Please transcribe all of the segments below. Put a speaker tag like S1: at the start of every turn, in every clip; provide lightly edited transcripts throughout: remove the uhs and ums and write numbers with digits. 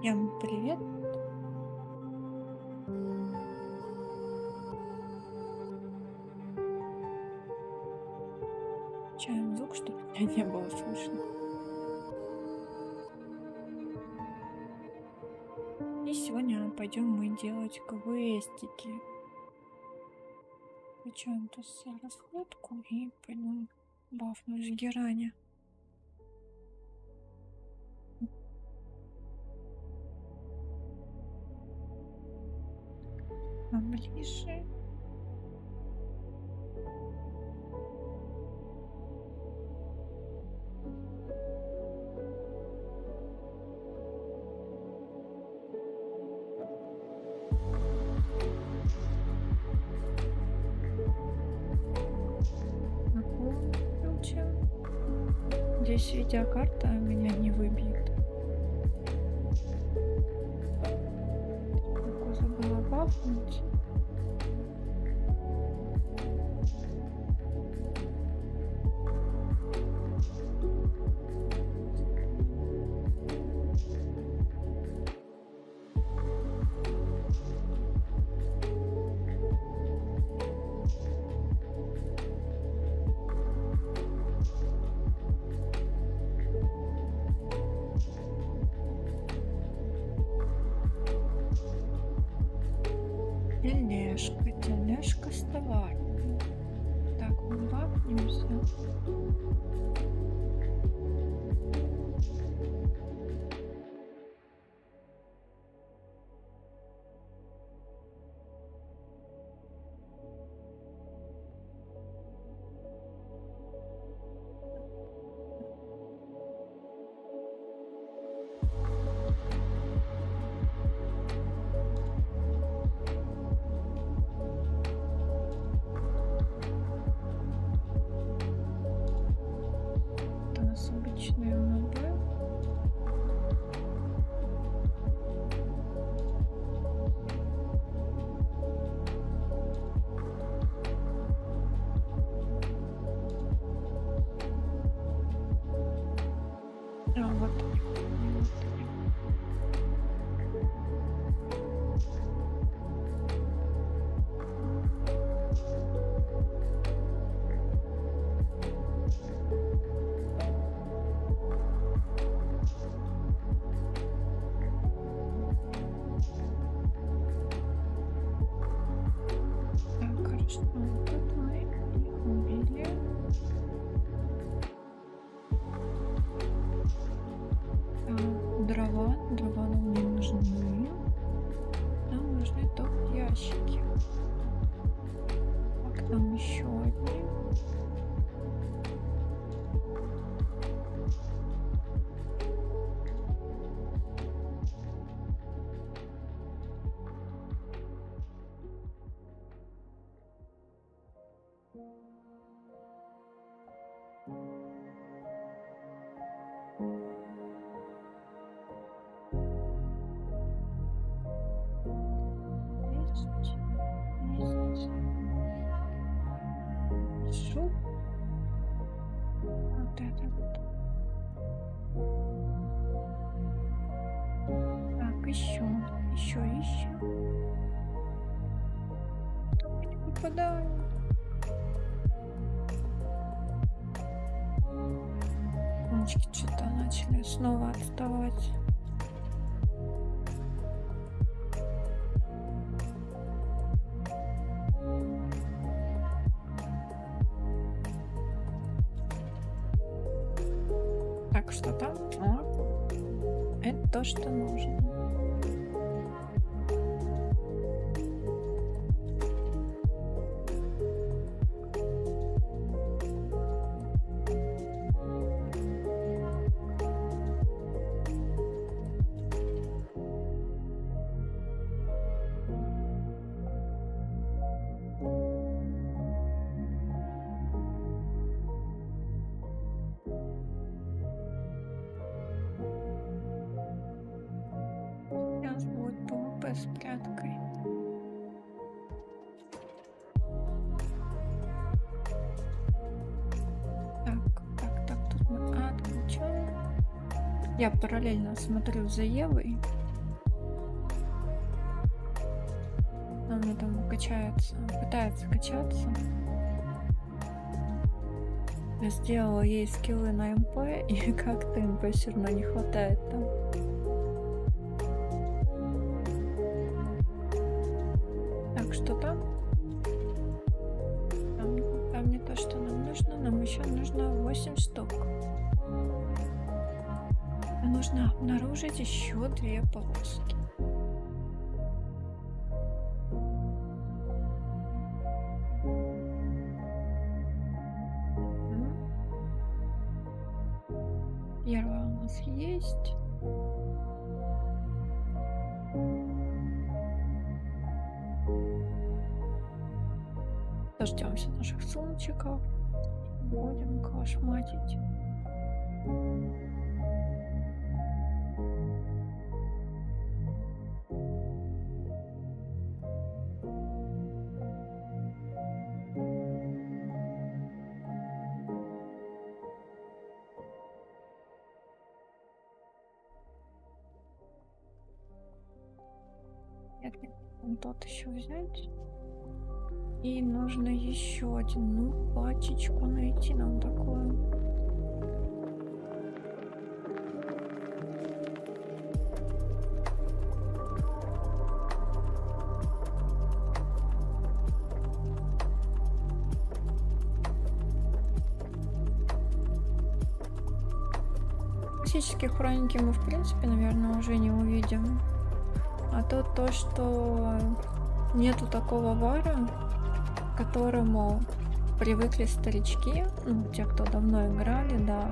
S1: Ям, привет. Чаем звук, чтобы меня не было слышно. И сегодня пойдем мы делать квестики. Включаем тут расходку и пойдем бафнуть герани. Поближе. Здесь видеокарта меня не выбьет. Только забыла бафнуть. Тележка с товаром. Так, мы бафнемся. Дрова нам не нужны. Нам нужны только ящики. Так, там еще одни. Шоп. Вот это вот. Так, еще. Только не попадаю. Кончики что-то начали снова отставать. Так, что там? О, это то, что нужно. С пряткой. Так, тут мы отключаем. Я параллельно смотрю за Евой. Но мне там качается, пытается качаться. Я сделала ей скиллы на МП, и как-то МП все равно не хватает там. Так, что там? Там не то, что нам нужно. Нам еще нужно 8 штук. Нужно обнаружить еще 2 полоски. Первая у нас есть. Дождемся наших сумчиков. Будем кошматить. Нет, тот еще взять. И нужно еще один, пачечку найти нам такую. Классические хроники мы, в принципе, наверное, уже не увидим. А то, что нету такого вара, к которому привыкли старички, те, кто давно играли, да,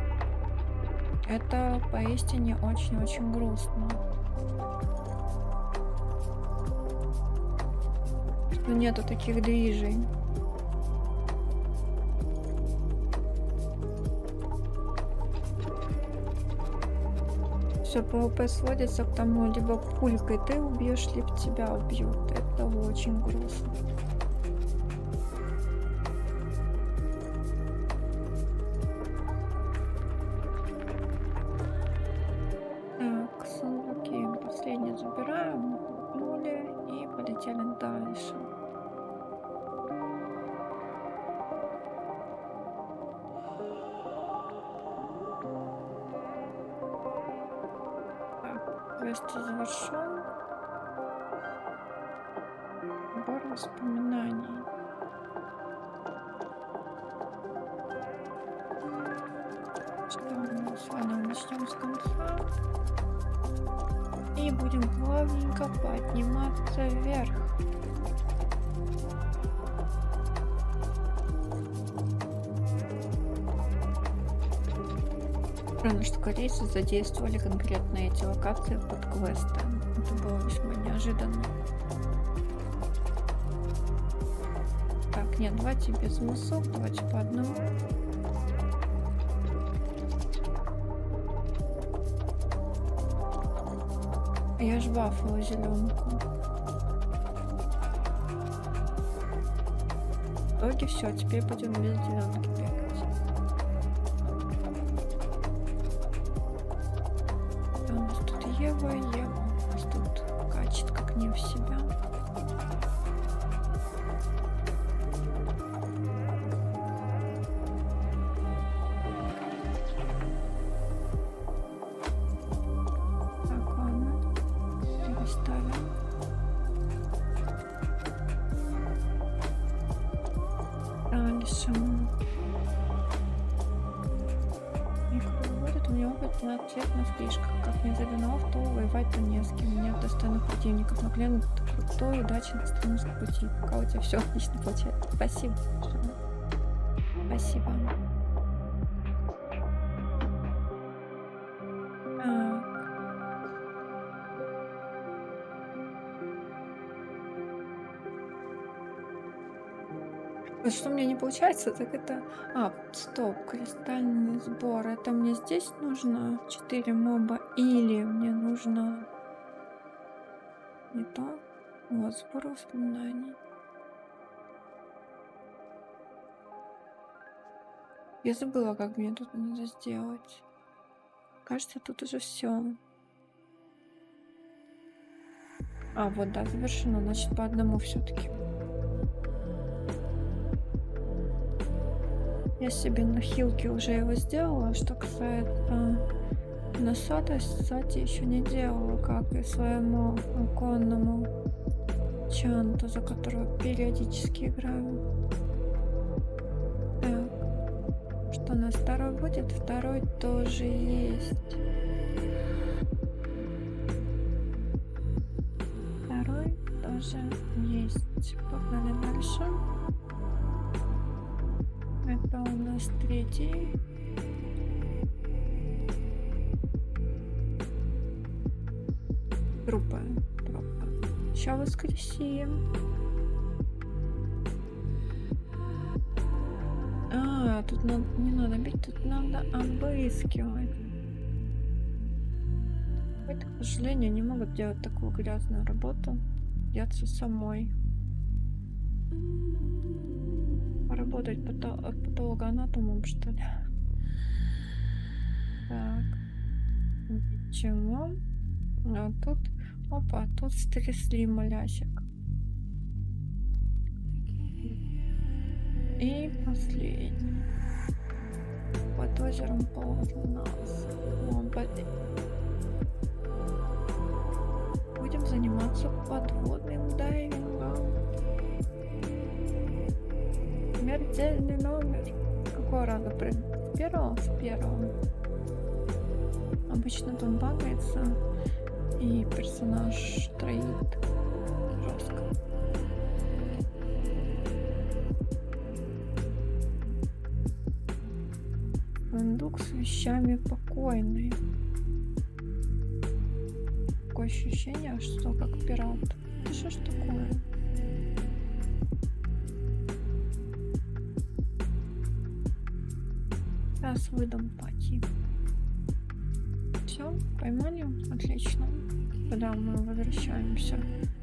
S1: это поистине очень-очень грустно. Что нету таких движей. Все ПВП сводится к тому, либо пулькой ты убьешь, либо тебя убьют. Это очень грустно. Так, сундуки последний забираем, пули и полетели дальше. Квест завершен. Набор воспоминаний. Что у нас? Ладно, начнем с конца. И будем плавненько подниматься вверх. Странно, что корейцы задействовали конкретно эти локации под квесты. Это было весьма неожиданно. Так, нет, давайте без мусок, давайте по одному. Я ж бафала зеленку. В итоге все, теперь будем без зеленки бегать. У нас тут Ева, у нас тут качет как не в себя. Так, ладно. Переставим. Дальше. У меня опыт на цвет на слишком. Как не завинов, то воевать-то не с кем. Нет достойных противников. Но клен крутой, удачи на странном пути. Пока у тебя все отлично получается. Спасибо. Спасибо. Вот что у меня не получается, так это... стоп, кристальный сбор. Это мне здесь нужно 4 моба или мне нужно... Не то. Вот, сбор воспоминаний. Я забыла, как мне тут надо сделать. Кажется, тут уже все. А, вот, да, завершено, значит, по одному все-таки. Я себе на хилке уже его сделала. Что касается насада, кстати, еще не делала, как и своему оконному чанту, за которого периодически играю. Так, что у нас второй будет? Второй тоже есть. Второй тоже есть. Погнали дальше. Это у нас третий. Трупа. Сейчас воскресим. Тут не надо бить, тут надо обыскивать. Это, к сожалению, не могут делать такую грязную работу. Придется самой поработать патологоанатомом, что ли. Так. Ничего. А тут... Опа, тут стрясли малясик. И последний. Под озером полнас. Будем заниматься подводным дайвингом. Смертельный номер. Какого раза прыгнуть? С первого? С первого. Обычно там багается, и персонаж троит жестко. Сундук с вещами покойный. Такое ощущение, что как пират. Это что ж такое? Сейчас выдам пати. Все, поймали? Отлично. Тогда мы возвращаемся.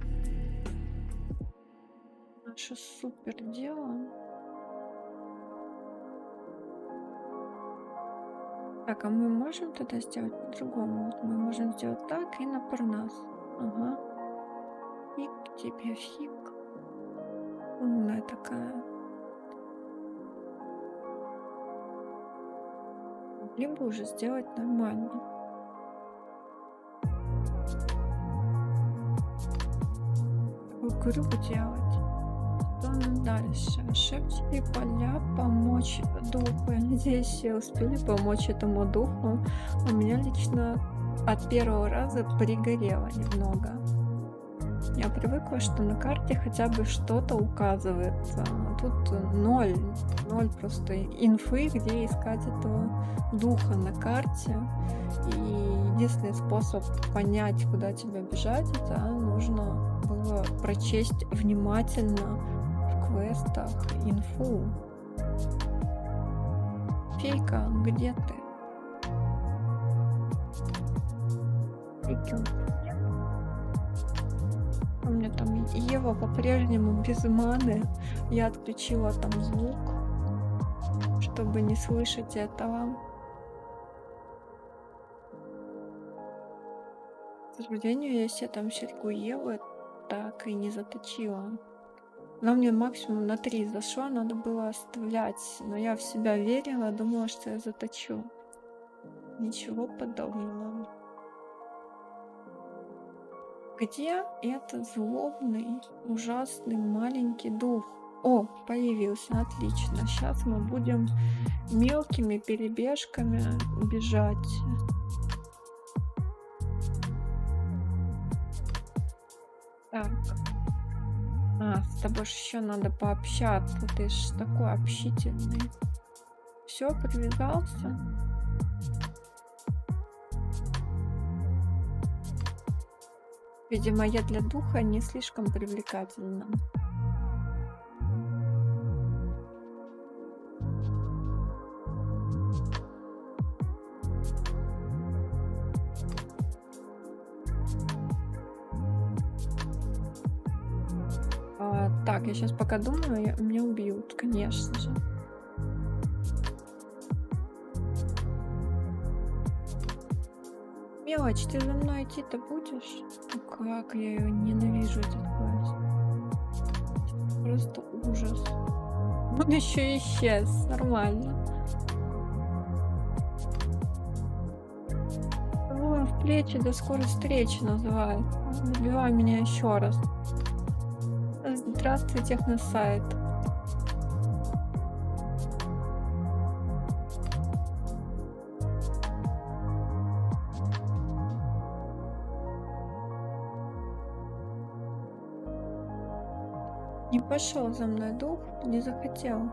S1: Наше супер дело. Так, а мы можем тогда сделать по-другому? Вот мы можем сделать так и на парнас. Ага. Фиг тебе, фиг. Умная такая. Либо уже сделать нормально. Такую грубо делать. Что дальше? Шепчи поля, помочь духу. Я надеюсь, все успели помочь этому духу. У меня лично от первого раза пригорело немного. Я привыкла, что на карте хотя бы что-то указывается. А тут ноль просто инфы, где искать этого духа на карте. И единственный способ понять, куда тебе бежать, это нужно было прочесть внимательно в квестах инфу. Фейка, где ты? Фейки. У меня там Ева по-прежнему без маны. Я отключила там звук, чтобы не слышать этого. К сожалению, я себе там серьгу Евы так и не заточила. Она мне максимум на 3 зашла, надо было оставлять. Но я в себя верила, думала, что я заточу. Ничего подобного. Где этот злобный, ужасный маленький дух? О, появился, отлично. Сейчас мы будем мелкими перебежками бежать. Так. С тобой же еще надо пообщаться. Ты ж такой общительный. Все, привязался? Видимо, я для духа не слишком привлекательна. Так, я сейчас пока думаю, меня убьют, конечно же. Мелочь, ты за мной идти-то будешь? Ну как я ее ненавижу, этот класс. Просто ужас. Он еще исчез. Нормально. Целуем в плечи до скорой встречи называют. Забивай меня еще раз. Здравствуй, техносайт. Не пошел за мной дух, не захотел.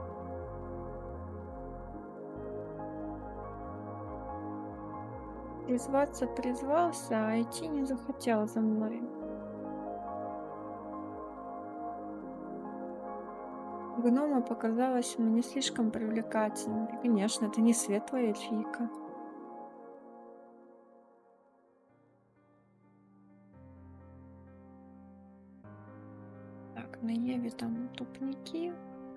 S1: Призваться призвался, а идти не захотел за мной. Гнома показалась мне слишком привлекательной. И, конечно, это не светлая эльфийка. Так, на Еве там тупники.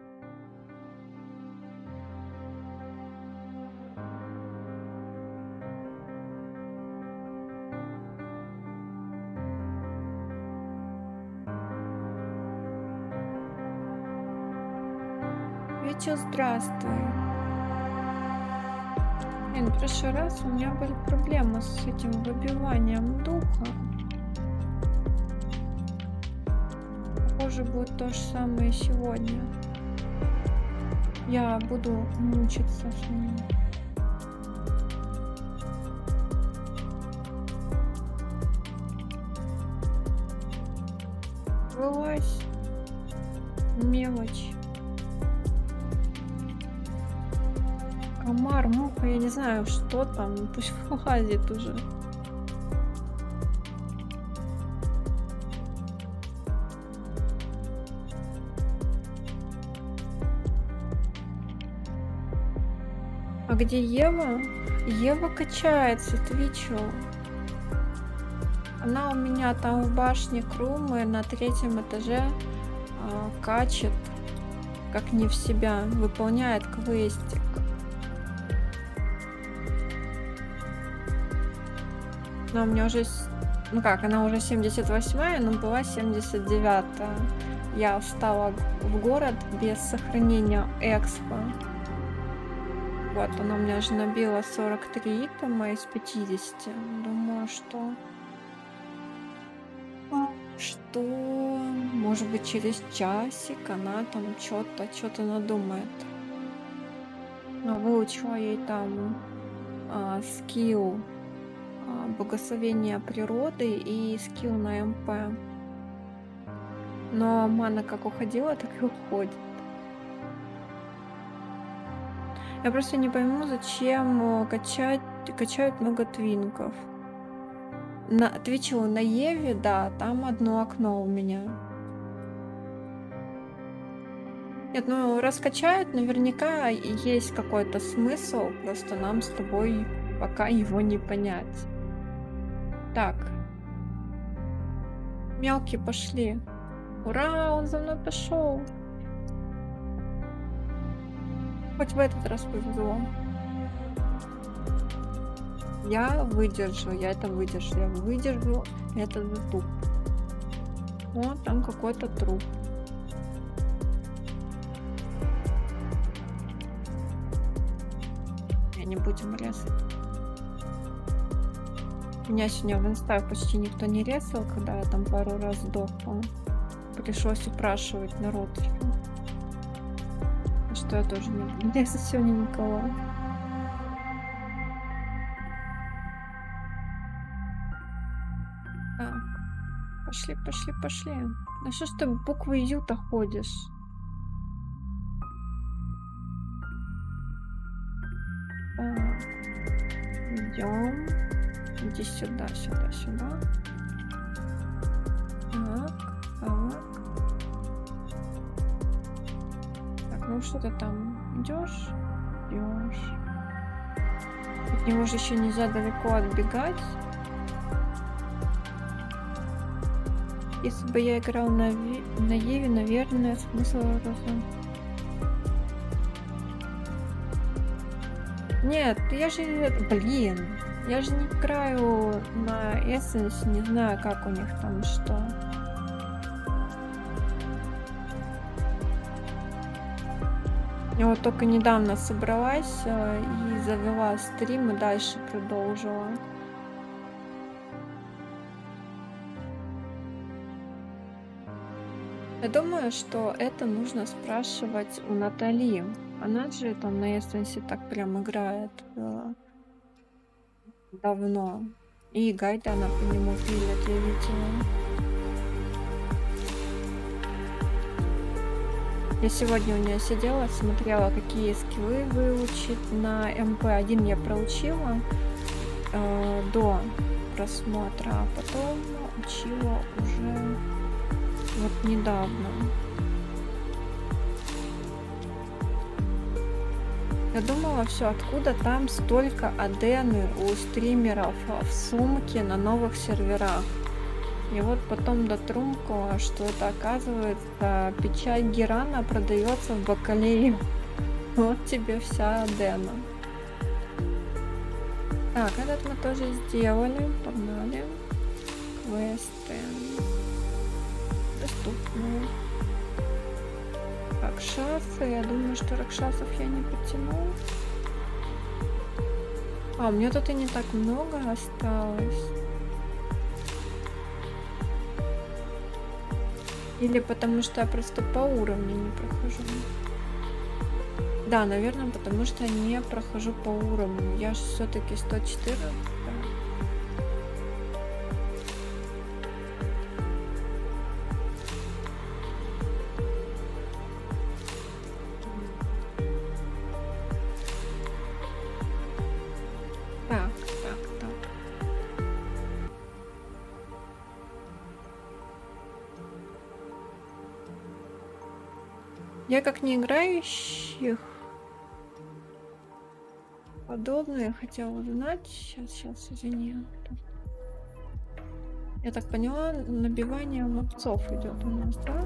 S1: Вечер, здравствуй. Блин, в прошлый раз у меня были проблемы с этим выбиванием духа. Похоже, будет то же самое сегодня. Я буду мучиться с ним. Вылазь. Мелочь. Комар, муха, я не знаю, что там. Пусть вылазит уже. А где Ева? Ева качается, ты чё? Она у меня там в башне Крумы на 3-м этаже качет, как не в себя, выполняет квестик. Но у меня уже, ну как, она уже 78-я, но была 79-я. Я встала в город без сохранения экспо. Вот, она у меня же набила 43 итема из 50. Думаю, что, может быть, через часик она там что-то надумает. Выучила ей там скилл благословения природы и скилл на МП. Но мана как уходила, так и уходит. Я просто не пойму, зачем качают много твинков. Отвечу на Еве, да, там одно окно у меня. Нет, ну раскачают, наверняка есть какой-то смысл, просто нам с тобой пока его не понять. Так. Мелкие пошли. Ура, он за мной пошел. Хоть в этот раз повезло. Я выдержу, я это выдержу, я выдержу этот затуп. О, там какой-то труп. Не будем резать. Меня сегодня в инстах почти никто не резал, когда я там пару раз сдохла. Пришлось упрашивать народ. Что я тоже не буду резать сегодня никого. Пошли. Ну что ж ты буквы Ю-то ходишь? Так. Идем. Иди сюда. Так, ну что ты там идешь? От него же еще нельзя далеко отбегать. Если бы я играл на Еве, наверное, смысл разум. Нет, я же... Блин. Я же не играю на Essence, не знаю, как у них там что. Я вот только недавно собралась и завела стрим и дальше продолжила. Я думаю, что это нужно спрашивать у Натали. Она же там на Essence так прям играет давно. И гайды она по нему пилит, я видела. Я сегодня у нее сидела, смотрела, какие скиллы выучить. На МП1 я проучила до просмотра, а потом учила уже вот недавно. Я думала, все, откуда там столько адены у стримеров в сумке на новых серверах. И вот потом дотрумкала, что это, оказывается, печать Герана продается в Бакалее. Вот тебе вся адена. Так, этот мы тоже сделали. Погнали. Квесты. Доступные. Ракшасы. Я думаю, что ракшасов я не потяну. А, у меня тут и не так много осталось. Или потому что я просто по уровню не прохожу. Да, наверное, потому что не прохожу по уровню. Я же все-таки 114. Так. Я как не играющих подобное хотела узнать. Сейчас, извини. Я так поняла, набивание ловцов идет у нас, да?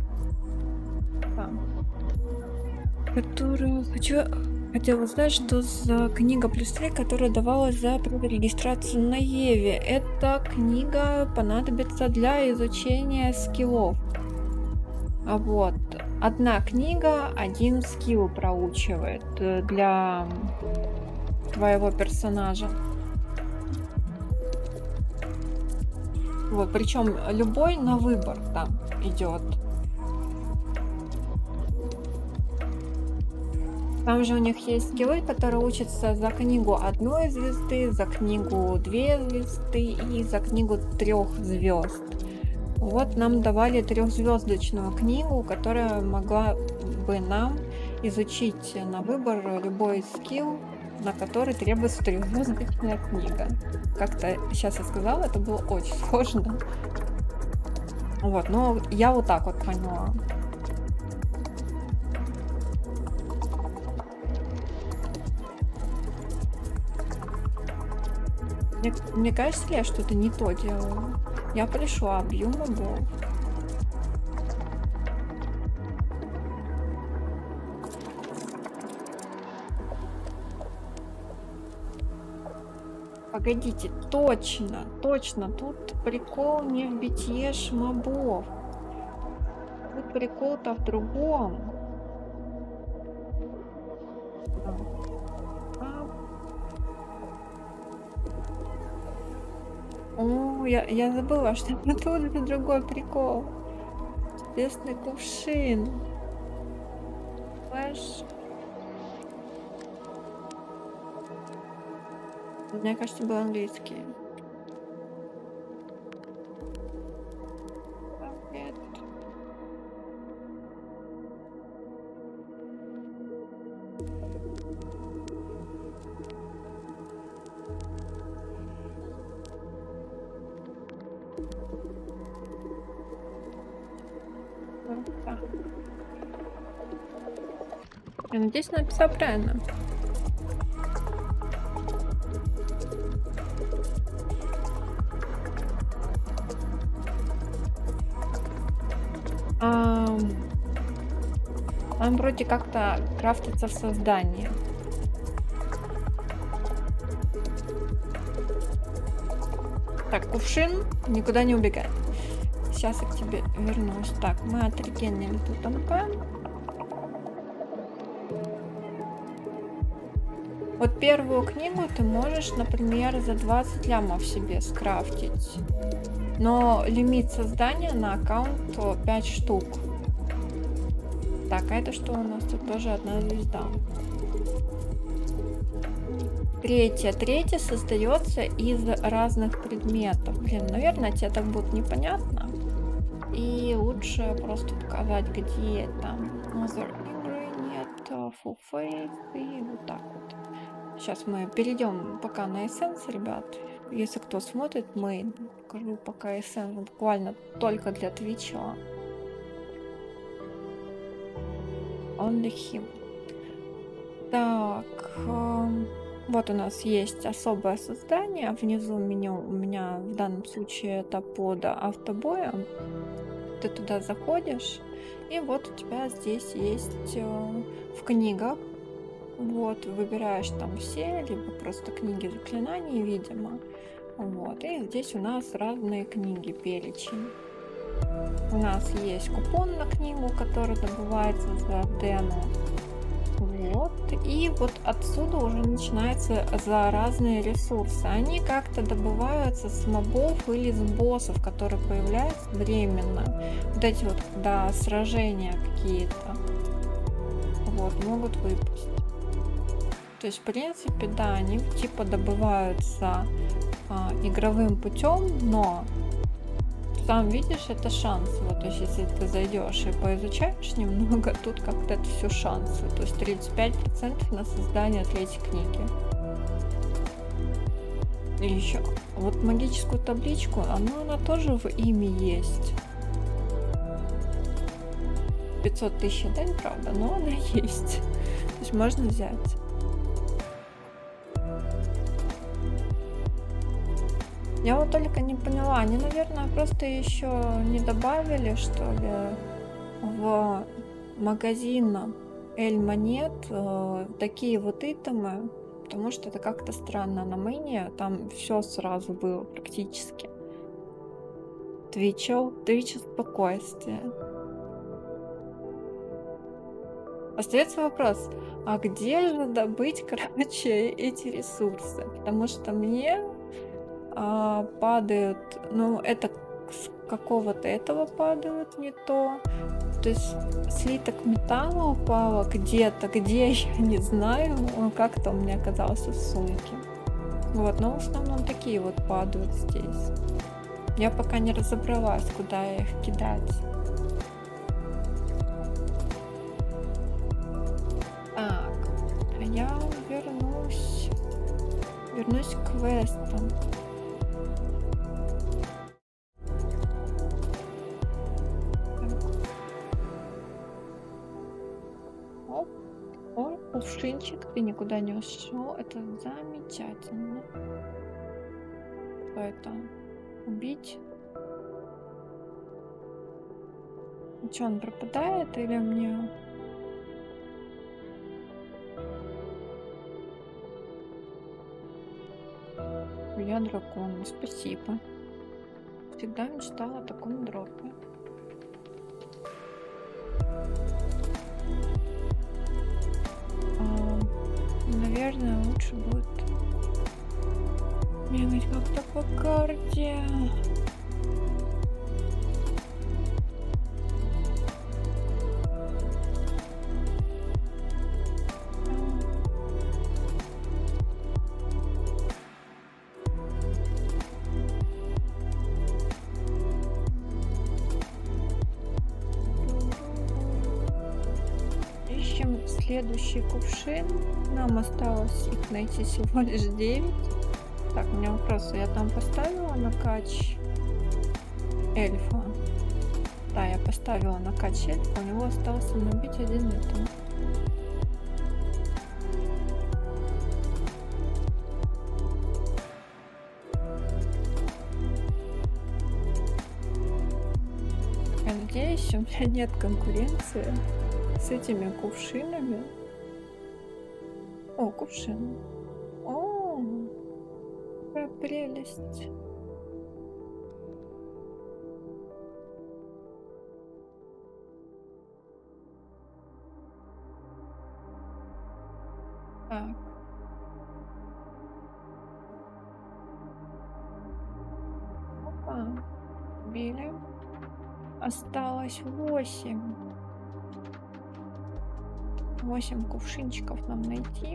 S1: Которую хотела узнать, что за книга плюс 3, которая давалась за регистрацию на Еве. Эта книга понадобится для изучения скиллов. А вот. Одна книга, один скилл проучивает для твоего персонажа. Вот, причем любой на выбор там идет. Там же у них есть скиллы, которые учатся за книгу 1 звезды, за книгу 2 звезды и за книгу 3 звезд. Вот нам давали 3-звездочную книгу, которая могла бы нам изучить на выбор любой скилл, на который требуется 3-звездочная книга. Как-то сейчас я сказала, это было очень сложно. Вот, но я вот так вот поняла. Мне кажется, я что-то не то делаю. Я пришла, бью мобов. Погодите, точно, тут прикол не в битье мобов. Тут прикол-то в другом. О, я забыла, что тут это другой прикол. Чудесный кувшин. Флэш. Мне кажется, был английский. Нет. Я надеюсь, написал правильно. Он вроде как-то крафтится в создании. Так, кувшин никуда не убегает. Сейчас я к тебе вернусь. Так, мы отрегенили тут МП. Вот первую книгу ты можешь, например, за 20 лямов себе скрафтить. Но лимит создания на аккаунт 5 штук. Так, а это что у нас? Тут тоже одна звезда. Третья создается из разных предметов. Блин, наверное, тебе так будет непонятно. И лучше просто показать, где там Mother игры нет, Full Faith и вот так вот. Сейчас мы перейдем пока на эссенс, ребят. Если кто смотрит, мы покажу пока эссенс буквально только для Твича. Only him. Так, вот у нас есть особое создание. Внизу меню у меня в данном случае это под автобоем. Ты туда заходишь, и вот у тебя здесь есть в книгах. Вот, выбираешь там все, либо просто книги заклинаний, видимо. Вот, и здесь у нас разные книги, перечень. У нас есть купон на книгу, который добывается за Дену. Вот, и вот отсюда уже начинается за разные ресурсы. Они как-то добываются с мобов или с боссов, которые появляются временно. Вот эти вот, да, сражения какие-то. Вот, могут выпасть. То есть, в принципе, да, они типа добываются игровым путем, но сам видишь, это шансы. Вот, то есть, если ты зайдешь и поизучаешь немного, тут как-то это все шансы. То есть 35% на создание третьей книги. И еще вот магическую табличку, она тоже в имя есть. 500 тысяч дань, правда, но она есть. То есть можно взять. Я вот только не поняла, они, наверное, просто еще не добавили, что ли, в магазин Эль Монет такие вот итемы, потому что это как-то странно. На мэне там все сразу было практически. Твич спокойствие. Остается вопрос, а где же добыть, короче, эти ресурсы? Потому что мне падают, ну, это с какого-то этого падают не то. То есть слиток металла упало где-то, где, я не знаю, он как-то у меня оказался в сумке. Вот, но в основном такие вот падают здесь. Я пока не разобралась, куда их кидать. Так, а я вернусь к квестам. Кувшинчик, ты никуда не ушел. Это замечательно. Что это? Убить? Что, он пропадает или мне... Я дракон, спасибо. Всегда мечтала о таком дропе. Наверное, лучше будет бегать как-то по карте. Ищем следующий кувшин. Нам осталось их найти всего лишь 9. Так, у меня вопрос. Я там поставила на кач эльфа. Да, я поставила на кач эльфа. У него остался набить один итем. Я надеюсь, у меня нет конкуренции с этими кувшинами. О, кувшин. О, какая прелесть. Так. Опа. Били. Осталось 8. 8 кувшинчиков нам найти.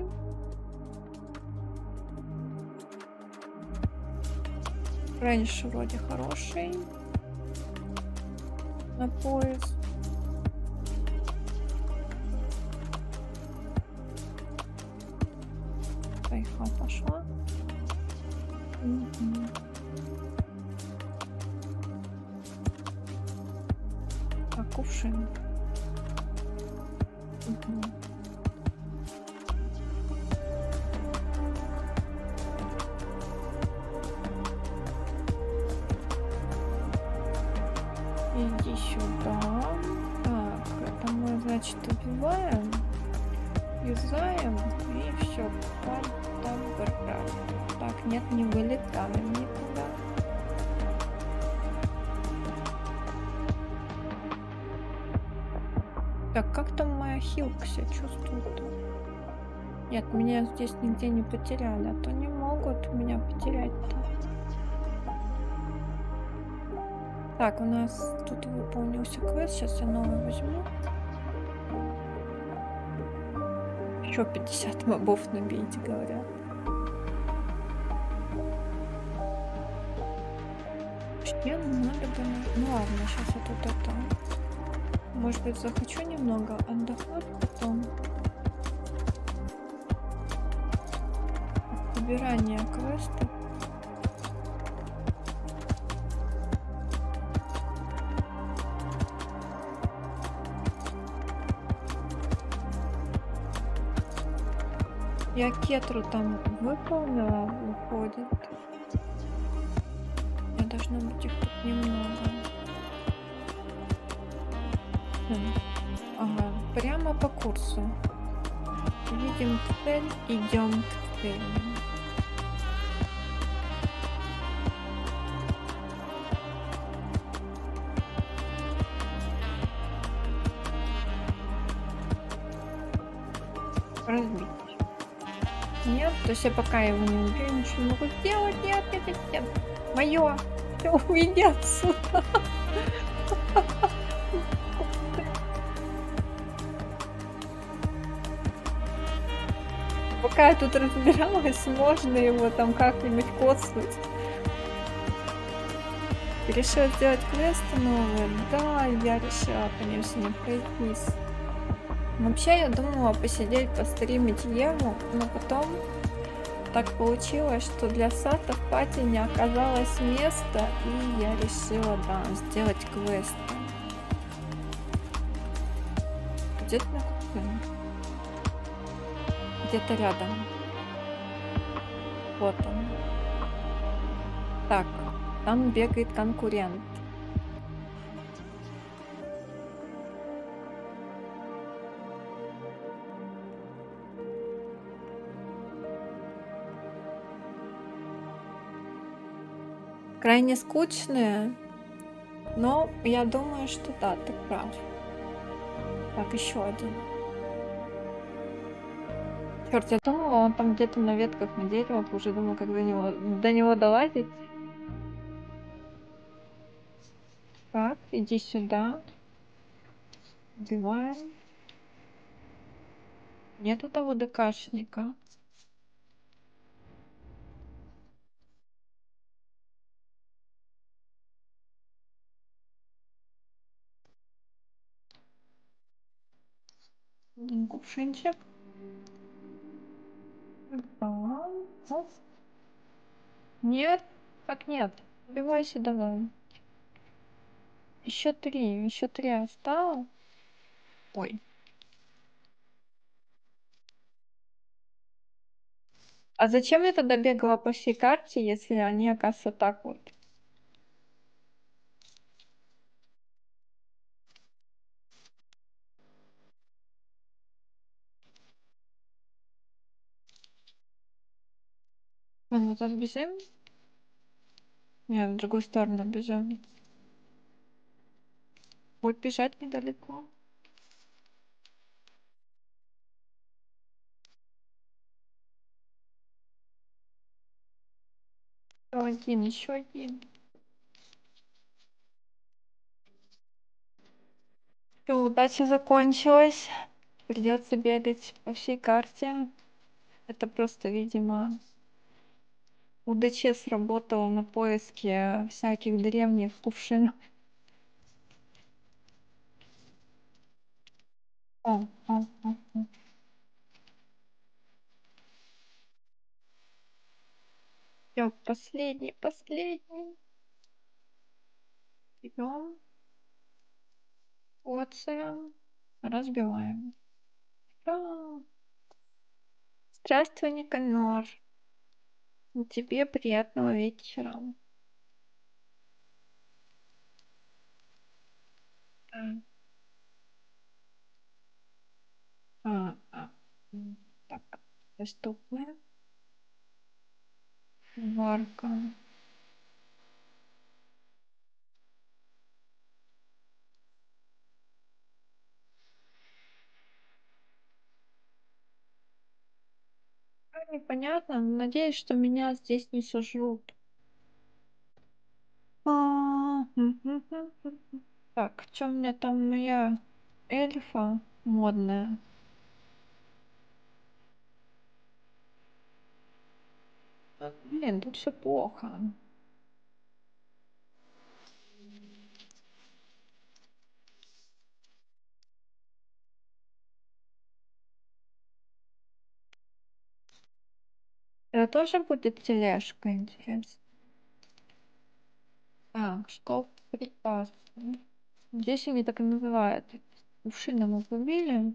S1: Раньше вроде хороший. На пояс. Тайха пошла. Мгм. Так, кувшин. Мгм. Иди сюда. Так, это мы, значит, убиваем, юзаем и все. Так, нет, не вылетаем никуда. Так, как там моя хилка себя чувствует-то? Нет, меня здесь нигде не потеряли, а то не могут меня потерять-то. Так, у нас тут выполнился квест. Сейчас я новый возьму. Еще 50 мобов набейте, говорят. Вообще, надо бы... Ну ладно, сейчас я тут это... Может быть, захочу немного отдохнуть потом. Убирание квеста. Я кетру там выполнила, выходит. Я должно быть их тут немного. Ага, прямо по курсу. Видим цель, идем к цели. Разбить. Нет, то есть я пока его не убью, ничего не могу сделать. Нет, нет, нет, нет. Мое. Все, уйди отсюда. Пока я тут разбиралась, можно его там как-нибудь коснуть. Решила сделать квесты новые. Да, я решила, конечно, пройтись. Вообще, я думала посидеть, постримить Еву, но потом так получилось, что для Сата в пати не оказалось места, и я решила, да, сделать квесты. Где-то на кухне. Где-то рядом. Вот он. Так, там бегает конкурент. Крайне скучные, но я думаю, что да, ты прав. Так, еще один. Черт, я думала, он там где-то на ветках на деревах, уже думала, как до него долазить. Так, иди сюда. Убиваем. Нету того ДКшника. Кувшинчик. Да. Оп. Нет, как нет? Убивайся давай. Еще три осталось. Ой. А зачем я тогда бегала по всей карте, если они, оказывается, так вот? А ну так бежим? Нет, в другую сторону бежим. Будет бежать недалеко. один, еще один. Всё, удача закончилась. Придется бегать по всей карте. Это просто, видимо, УДЧ сработало на поиске всяких древних кувшинов. О. Всё, последний. Берем, коцаем, разбиваем. Ура! Здравствуй, Никанор. Тебе приятного вечера. А, а, а. Так, доступны. Варка. Непонятно, но надеюсь, что меня здесь не сожрут. Так, что у меня там моя эльфа модная? Блин, тут все плохо. Это тоже будет тележка, интересно. Так, что припасы? Здесь они так и называют. Кувшины мы побили.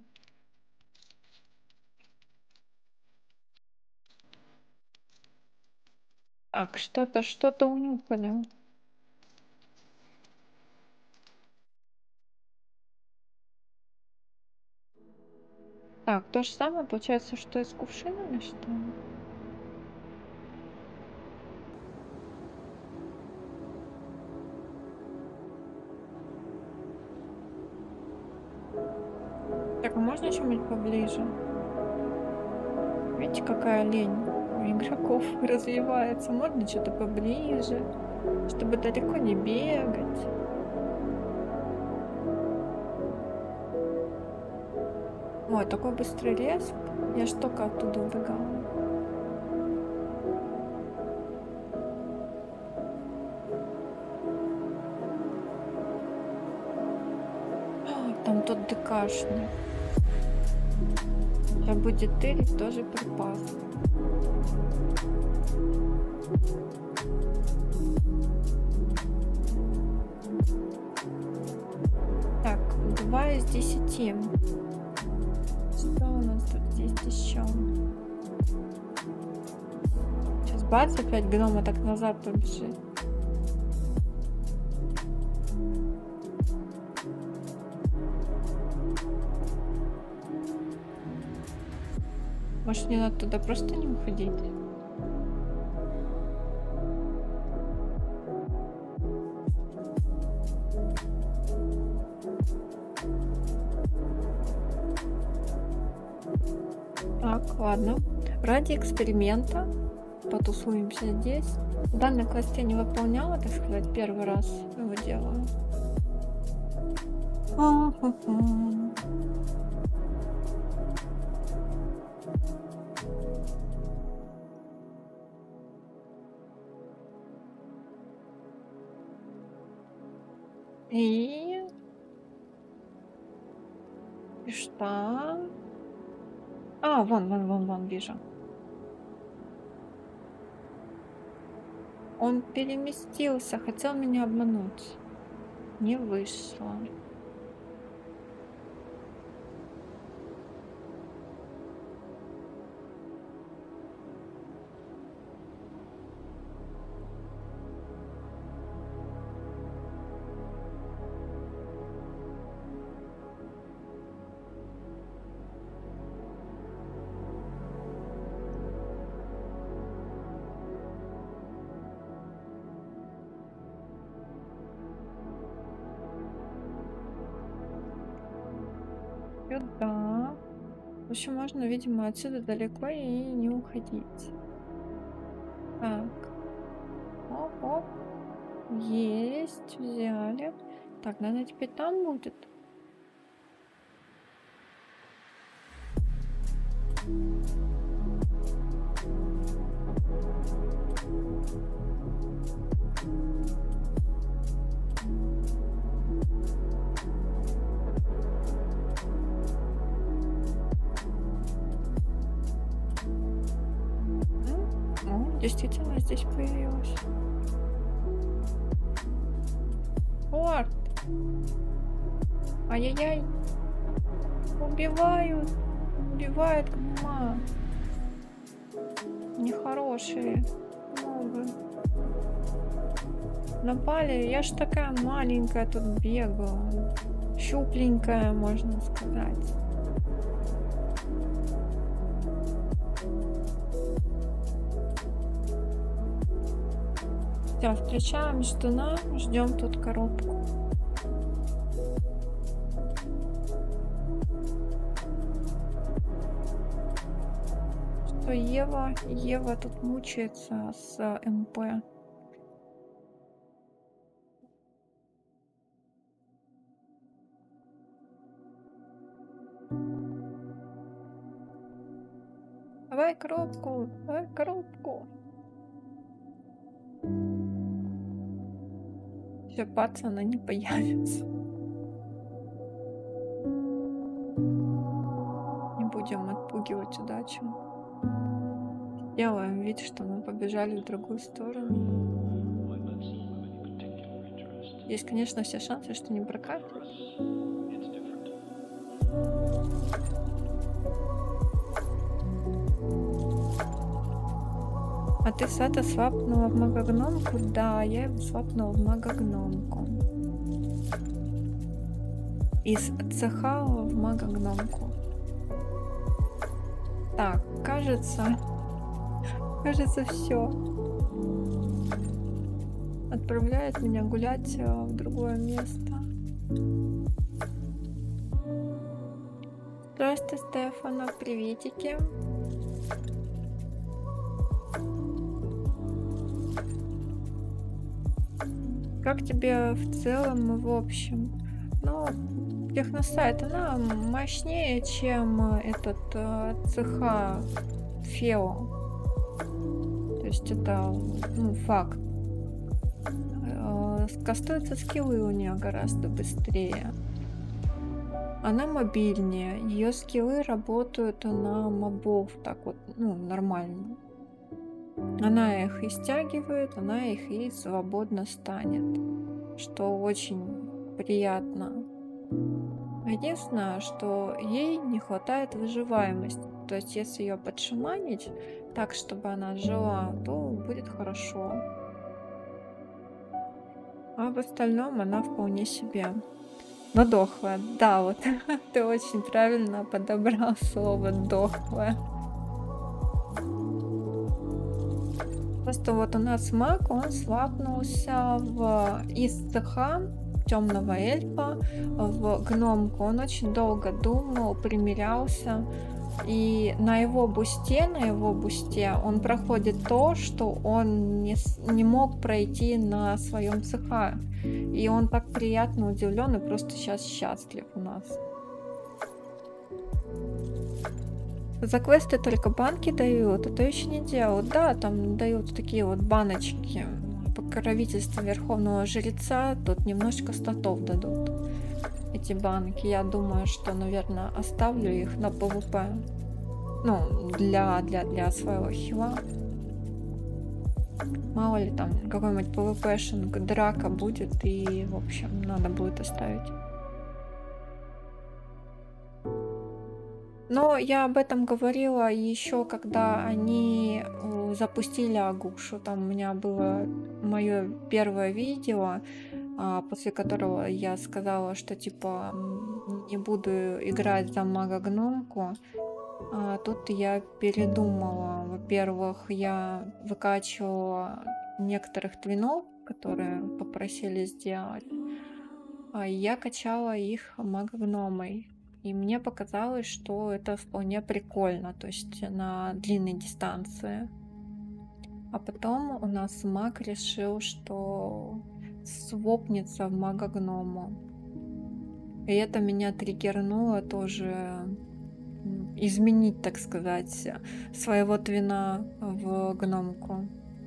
S1: Так, что-то унюхали. Так, то же самое получается, что и с кувшинами, что ли? Так, а можно что-нибудь поближе? Видите, какая лень у игроков развивается. Можно что-то поближе, чтобы далеко не бегать. Ой, такой быстрый лес. Я ж только оттуда убегала. Там тот ДКшник. Сейчас будет тырить тоже припас. Так, 2 из 10. Что у нас тут есть еще? Сейчас бац, опять гнома так назад побежит. Может, мне надо туда просто не уходить? Так, ладно. Ради эксперимента потусуемся здесь. Данный квест я не выполняла, так сказать, первый раз его делаю. И что? А, вон, вижу. Он переместился, хотел меня обмануть. Не вышло. Сюда. В общем, можно, видимо, отсюда далеко и не уходить. Так. Оп. Есть, взяли. Так, наверное, теперь там будет. Действительно здесь появилась. Порт! Ай-яй-яй! Убивают! Убивают гнома! Нехорошие мобы. Напали, я ж такая маленькая тут бегала. Щупленькая, можно сказать. Все, встречаем ждуна, ждем тут коробку. Что Ева тут мучается с МП. Давай коробку, давай коробку. Все, пацаны не появится. Не будем отпугивать удачу. Делаем вид, что мы побежали в другую сторону. Есть, конечно, все шансы, что не прокатит. А ты Сата свапнула в магогномку? Да, я его свапнула в магогномку. Из цеха в магогномку. Так, кажется, все. Отправляет меня гулять в другое место. Здравствуй, Стефана, приветики. Как тебе в целом и в общем? Ну, техносайт, она мощнее, чем этот цеха Фео. То есть это, ну, факт. Кастуются скиллы у нее гораздо быстрее. Она мобильнее. Ее скиллы работают на мобов так вот, ну, нормально. Она их и стягивает, она их и свободно станет, что очень приятно. Единственное, что ей не хватает выживаемости. То есть, если ее подшаманить так, чтобы она жила, то будет хорошо. А в остальном она вполне себе. Но дохлая. Да, вот ты очень правильно подобрал слово дохлая. Просто вот у нас маг, он свапнулся из цеха темного эльфа в гномку. Он очень долго думал, примирялся. И на его бусте он проходит то, что он не мог пройти на своем цеха. И он так приятно удивлен и просто сейчас счастлив у нас. За квесты только банки дают, а то еще не делают. Да, там дают такие вот баночки. Покровительство Верховного Жреца. Тут немножко статов дадут. Эти банки. Я думаю, что, наверное, оставлю их на ПВП. Ну, для своего хила. Мало ли там какой-нибудь ПВПшинг, драка будет. И, в общем, надо будет оставить. Но я об этом говорила еще, когда они запустили Агушу. Там у меня было мое первое видео, после которого я сказала, что типа не буду играть за мага-гномку. Тут я передумала. Во-первых, я выкачивала некоторых твинов, которые попросили сделать. Я качала их мага-гномой. И мне показалось, что это вполне прикольно, то есть на длинной дистанции. А потом у нас маг решил, что свопнется в мага-гному. И это меня триггернуло тоже изменить, так сказать, своего твина в гномку.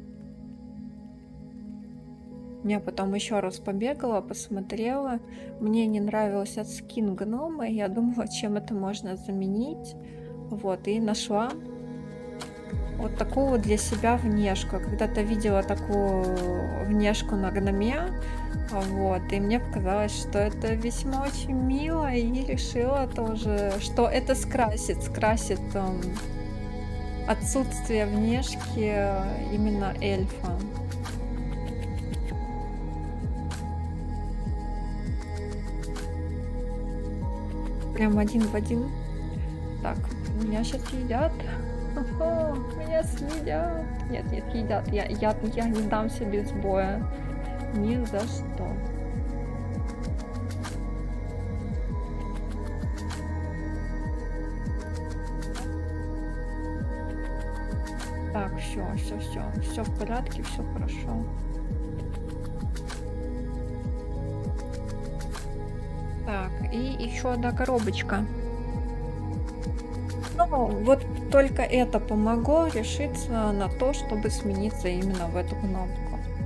S1: Я потом еще раз побегала, посмотрела. Мне не нравился скин гнома. Я думала, чем это можно заменить. Вот, и нашла вот такую вот для себя внешку. Когда-то видела такую внешку на гноме. Вот, и мне показалось, что это весьма очень мило. И решила тоже, что это скрасит отсутствие внешки именно эльфа. Прям один в один. Так, меня сейчас едят. Меня съедят. Нет, едят. Я не дамся без боя. Ни за что. Так, все в порядке, все хорошо. Так, и еще одна коробочка. Ну, вот только это помогло решиться на то, чтобы смениться именно в эту кнопку.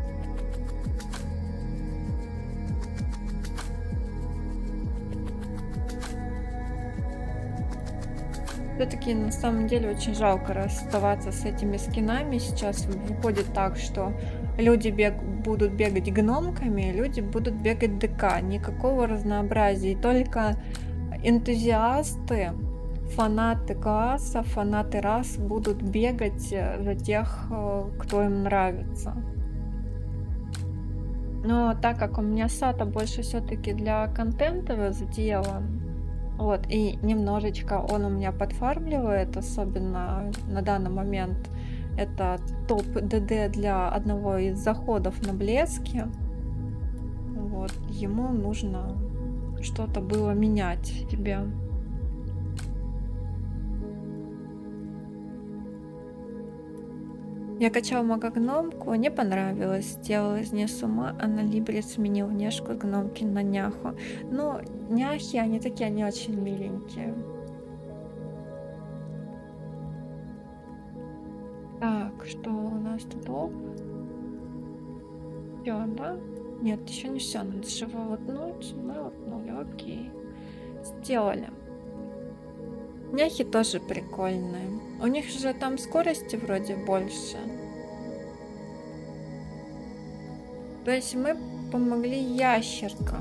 S1: Все-таки на самом деле очень жалко расставаться с этими скинами. Сейчас выходит так, что люди будут бегать гномками, люди будут бегать ДК. Никакого разнообразия. И только энтузиасты, фанаты класса, фанаты рас будут бегать за тех, кто им нравится. Но так как у меня сата больше все-таки для контента сделан, вот, и немножечко он у меня подфармливает, особенно на данный момент это топ ДД для одного из заходов на блеске. Вот, ему нужно что-то было менять себе. Я качал мага-гномку, не понравилось, сделал из нее с ума, а на Либре сменил внешку гномки на няху. Но няхи, они такие, они очень миленькие. Так, что у нас тут? Оп. Все, да? Нет, еще не все, надо же выводнуть. Мы выводнули, окей. Сделали. Няхи тоже прикольные. У них же там скорости вроде больше. То есть мы помогли ящеркам.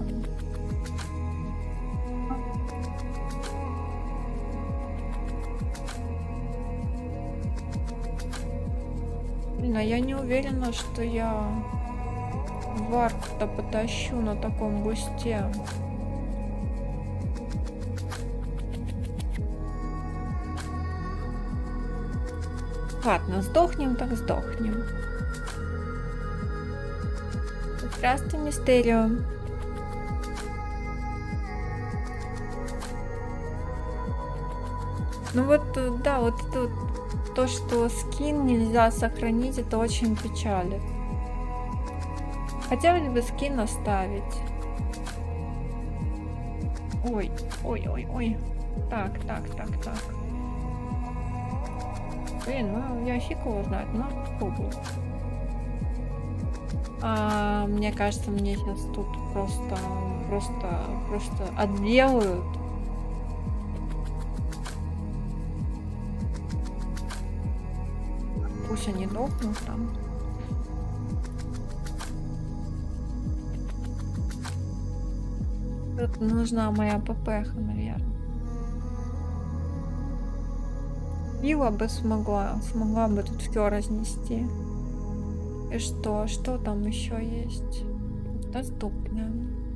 S1: Но я не уверена, что я варку-то потащу на таком бусте. Ладно, сдохнем, так сдохнем. Здравствуй, Мистерио. Ну вот, да, вот это вот, то, что скин нельзя сохранить, это очень печалит. Хотелось бы скин оставить. Ой, ой, ой, ой. Так. Блин, ну я фиг его знает, но попробую. Мне кажется, мне сейчас тут просто отделают. Пусть они дохнут там. Тут нужна моя ППХ, наверное. Пила бы смогла бы тут все разнести. И что там еще есть? Доступно.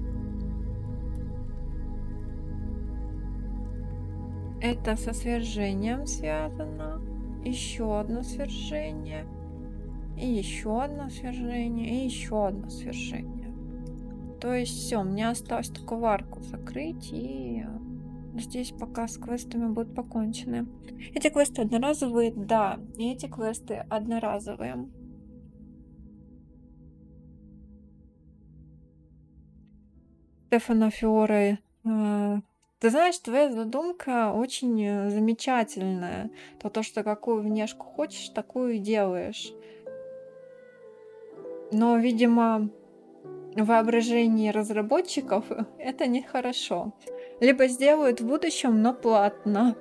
S1: Это со свержением связано. Еще одно свержение. И еще одно свержение. И еще одно свержение. То есть все, мне осталось только варку закрыть, и здесь пока с квестами будут покончены. Эти квесты одноразовые, да, и эти квесты одноразовые. Стефана Фиоре. Ты знаешь, твоя задумка очень замечательная. То, что какую внешку хочешь, такую и делаешь. Но, видимо, в воображении разработчиков это нехорошо. Либо сделают в будущем, но платно.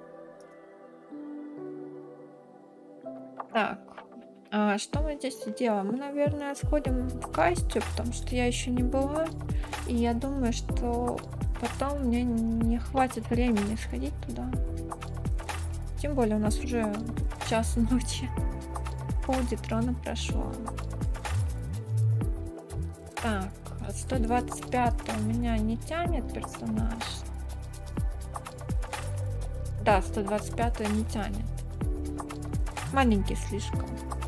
S1: Так, а что мы здесь делаем? Мы, наверное, сходим в Кастю, потому что я еще не была. И я думаю, что потом мне не хватит времени сходить туда. Тем более у нас уже час ночи. Ходит, рано прошло. Так, 125 у меня не тянет персонаж. Да, 125 не тянет. Маленький слишком.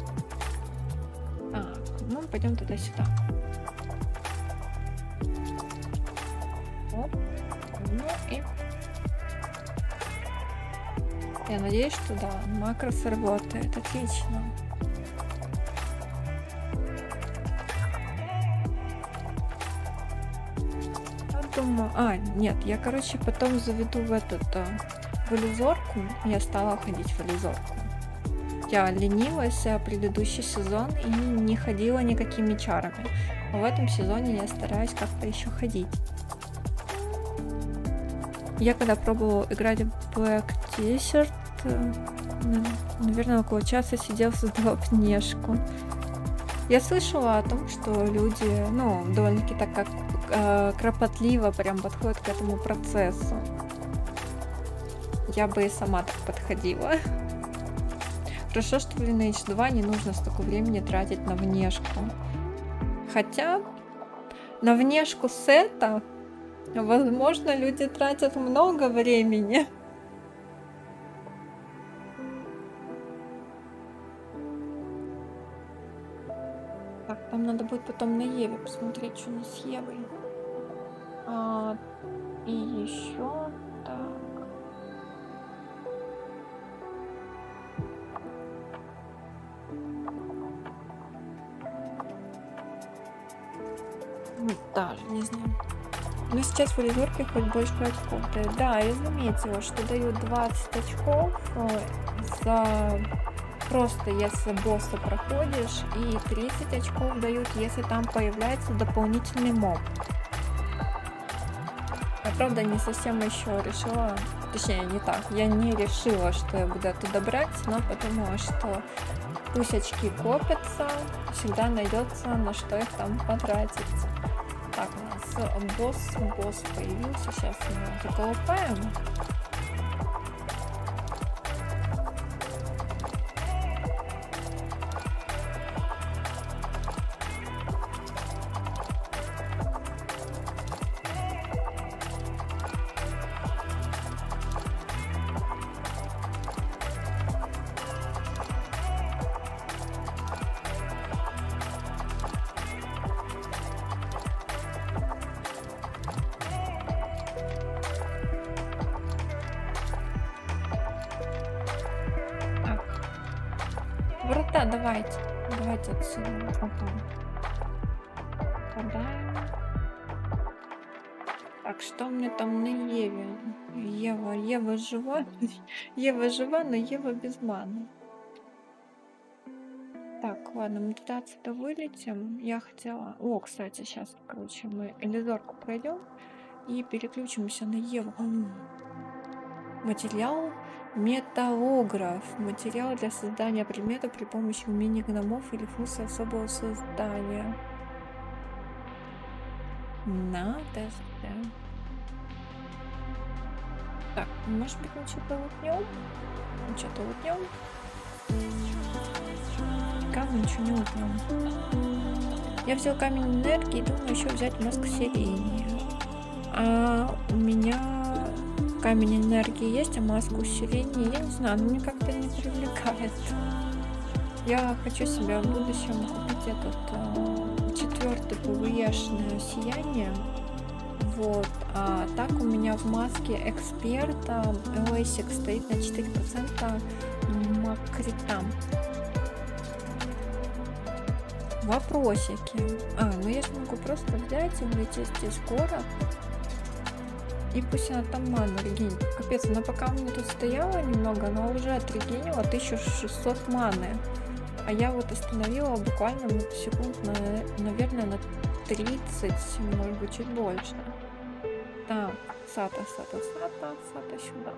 S1: Так, ну пойдем тогда сюда. Оп. Ну и... Я надеюсь, что да, макрос работает. Отлично. Думаю, нет, я, короче, потом заведу в в иллюзорку. Я стала ходить в иллюзорку. Я ленилась предыдущий сезон и не ходила никакими чарами. Но в этом сезоне я стараюсь как-то еще ходить. Я когда пробовала играть в Black Desert, наверное, около часа сидел, создавал внешку. Я слышала о том, что люди, ну, довольно-таки так как кропотливо прям подходят к этому процессу. Я бы и сама так подходила. Хорошо, что в Lineage 2 не нужно столько времени тратить на внешку. Хотя на внешку сета, возможно, люди тратят много времени. Так, там надо будет потом на Еве посмотреть, что у нас с Евой. И еще так. Даже не знаю. Но сейчас в иллюзорке хоть больше очков дают. Да, я заметила, что дают 20 очков за просто если босса проходишь, и 30 очков дают, если там появляется дополнительный моб. Я, правда, не совсем еще решила, точнее, не так, я не решила, что я буду оттуда брать, но подумала, что пусть очки копятся, всегда найдется, на что их там потратить. Так, у нас босс появился, сейчас мы его заколупаем. Врата, давайте отсюда. Попадаем. Так, что у меня там на Еве? Ева жива. Ева жива, но Ева без маны. Так, ладно, мы туда отсюда вылетим. Я хотела... О, кстати, сейчас, короче, мы иллюзорку пройдем и переключимся на Еву. Материал металлограф. Материал для создания предмета при помощи мини-гномов или функции особого создания. Надо же. Так, может быть, мы что-то утнем? Камень ничего не утнем. Я взял камень энергии и думаю еще взять маску сирени. А у меня камень энергии есть, а маску усиления, я не знаю, но мне как-то не привлекает. Я хочу себе в будущем купить этот 4-й ПВЕшное сияние. Вот. А так у меня в маске эксперта LASIK стоит на 4% макритам. Вопросики. Ну я же могу просто взять и улететь здесь в город. И пусть она там ману регенит. Капец, она пока у меня тут стояла немного, она уже отрегенила 1600 маны. А я вот остановила буквально секунд, наверное, на 30, может быть, чуть больше. Так, Сата сюда.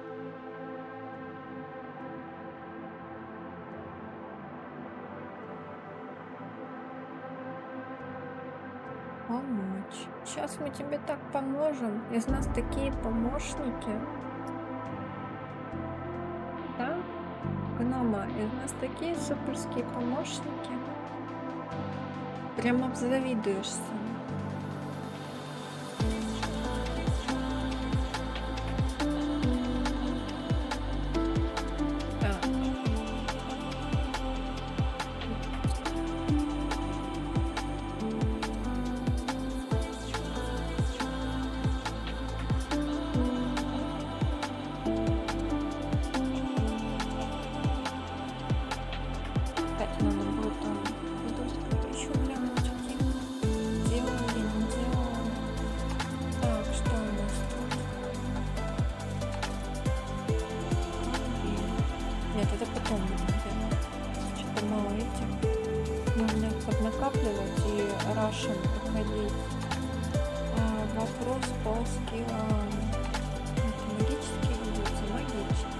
S1: Помочь. Сейчас мы тебе так поможем. Из нас такие помощники. Да? Гнома, из нас такие суперские помощники. Прям обзавидуешься. Нет, это потом будем делать. Что-то мало этих. Нужно их поднакапливать и рашем проходить. Вопрос по скиллам. Это магические видятся, магические.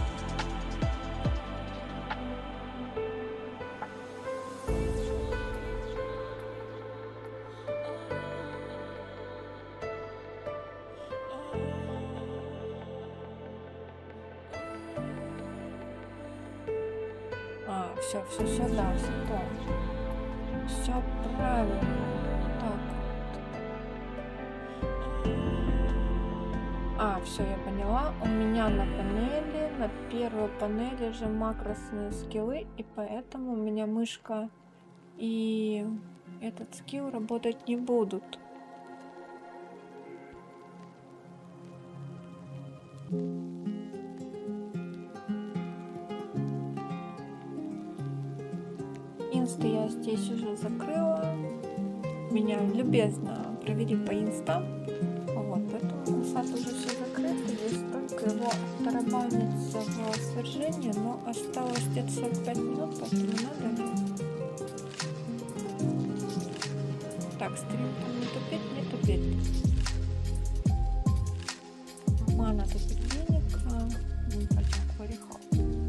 S1: Все, да, все правильно. Так. Все, я поняла. У меня на панели, на первой панели же макросные скиллы, и поэтому у меня мышка и этот скилл работать не будут. Инсты я здесь уже закрыла. Меня любезно провели по инстам. Вот, поэтому сад уже все закрыто. Здесь только его тарабанится в свержение, но осталось где-то 45 минут, поэтому надо. Так, стрим там не тупит. Мана тупит денег. Мы пойдем к Вариху.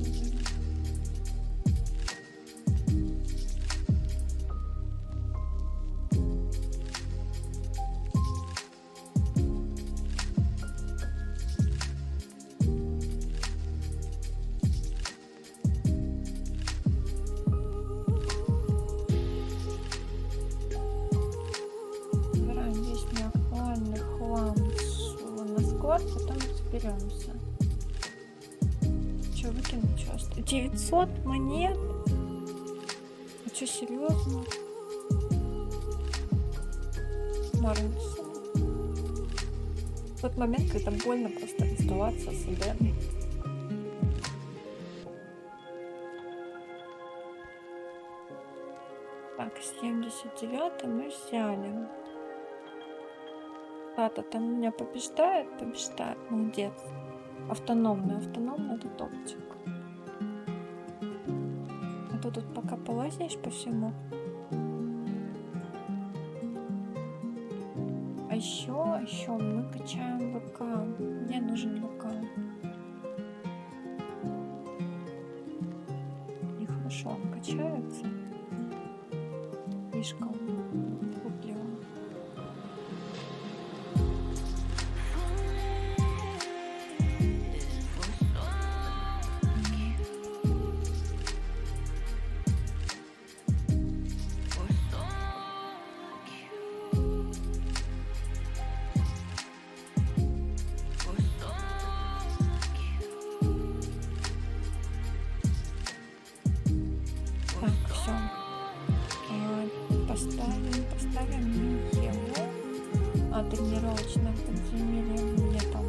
S1: Потом разберемся. Че, выкинуть часто? 900 монет? А че, серьезно? Марнуса. В тот момент, когда больно просто оставаться с Эденом. Так, 79 мы взяли. Тата там меня побеждает, молодец. Автономный, это топчик. А то тут пока полазишь по всему. А еще мы качаем ВК. Мне нужен ВК. Нехорошо он качается. Слишком купливо. Поставим его. Тренировочное подземелье мне там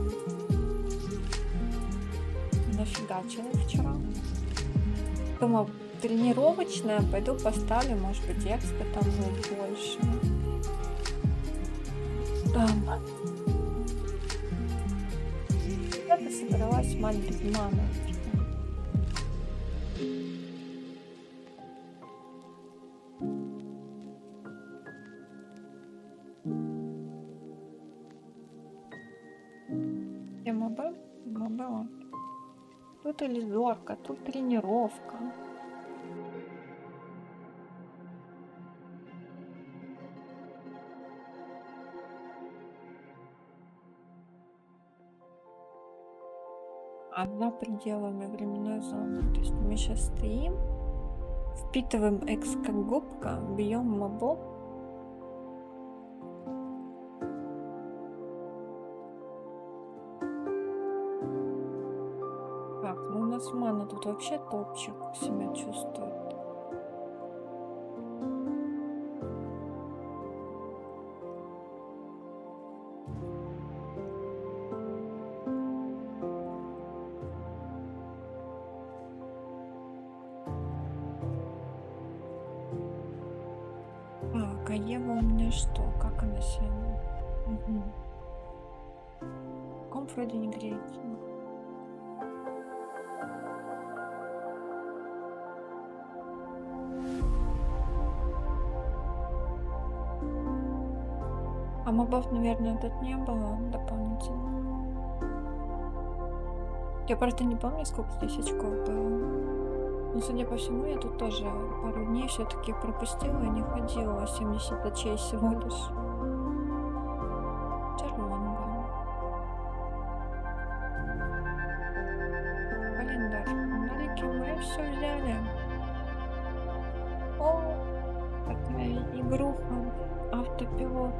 S1: нафигачило вчера. Думаю, тренировочное пойду поставлю, может быть, экспо там будет больше. собралась мать без мамы. Где МБ? МБ вот. Тут иллюзорка, тут тренировка. За пределами временной зоны. То есть мы сейчас стоим, впитываем X как губка, бьем мобов. Так, ну у нас мана тут вообще топчик себя чувствует. Так, а Ева у меня что? Как она себя? Угу. В каком вроде не греется? А мобов, наверное, тут не было дополнительно. Я просто не помню, сколько здесь очков было. Но, судя по всему, я тут тоже пару дней все-таки пропустила и не ходила. 70 очей всего лишь. Червонга. Календарь. Календарики мы все взяли. О, такая игруха. Автопилот.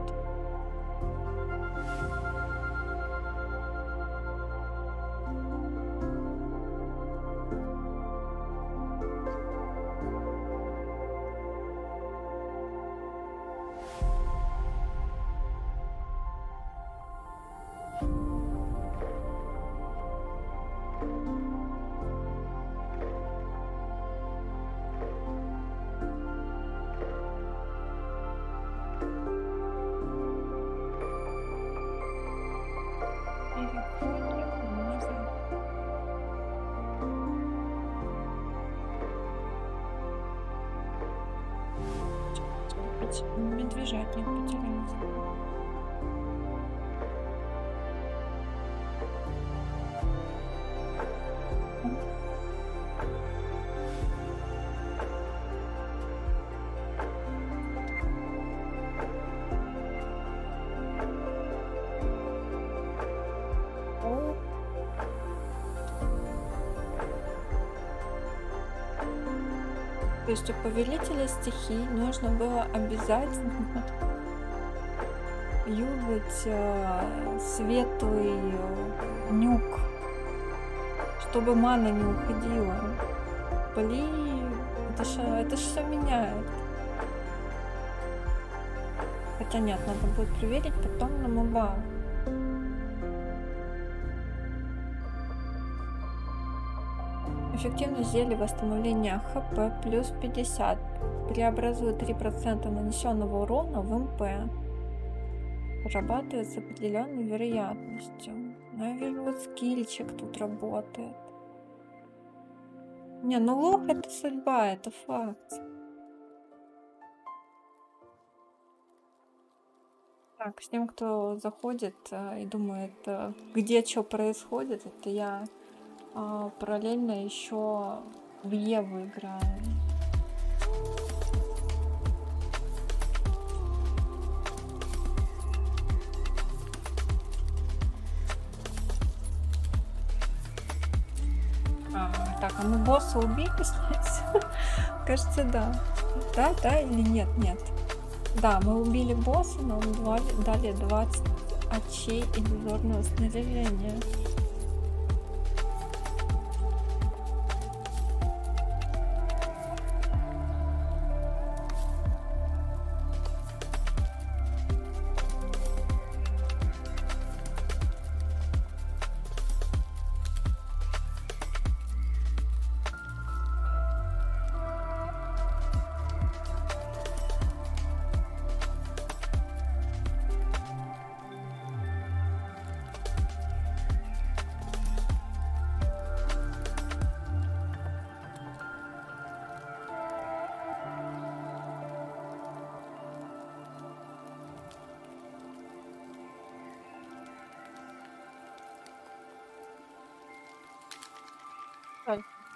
S1: Медвежатник потерялся. То есть у повелителя стихий нужно было обязательно юзать светлый нюк, чтобы мана не уходила. Блин, это ж все меняет. Хотя нет, надо будет проверить потом на моба. Эффективность зелья восстановления ХП плюс 50. Преобразует 3% нанесенного урона в МП. Прорабатывает с определенной вероятностью. Но я вижу, вот скиллчик тут работает. Не, ну лох это судьба, это факт. Так, с тем, кто заходит и думает, где что происходит, это я параллельно еще в Еву играю. Так, а мы босса убили здесь? Кажется, да. Да или нет? Нет. Да, мы убили босса, но дали 20 очей иллюзорного снаряжения.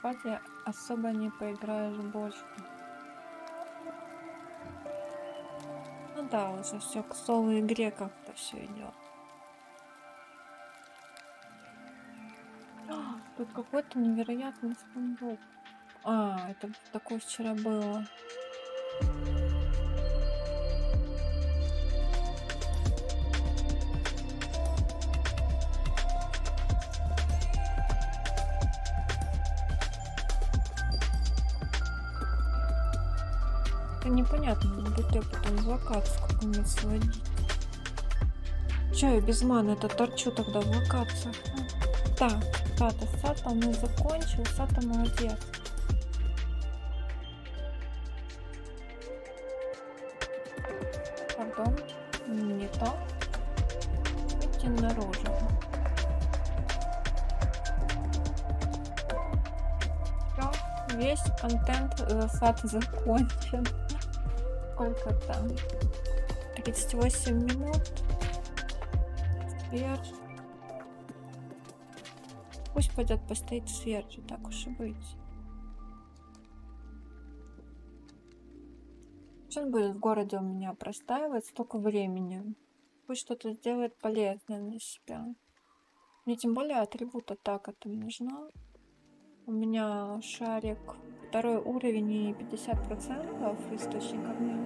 S1: спать особо не поиграешь больше. Ну да, уже все к соло игре как-то все идет. Тут какой-то невероятный сундук. Это такое вчера было. Это непонятно, будто я потом в локацию какую-нибудь сводить. Че я без маны это торчу тогда в локациях? Так, Сата мы закончил, Сата молодец. Пардон, не то. Выйти наружу. Все, весь контент Сата закончен. Сколько там? 38 минут. Сверж. Пусть пойдет постоит в сверже, так уж и быть. Что он будет в городе у меня простаивать столько времени? Пусть что-то сделает полезное для себя. Мне тем более атрибут атака-то нужна. У меня шарик 2 уровень и 50% источник огня.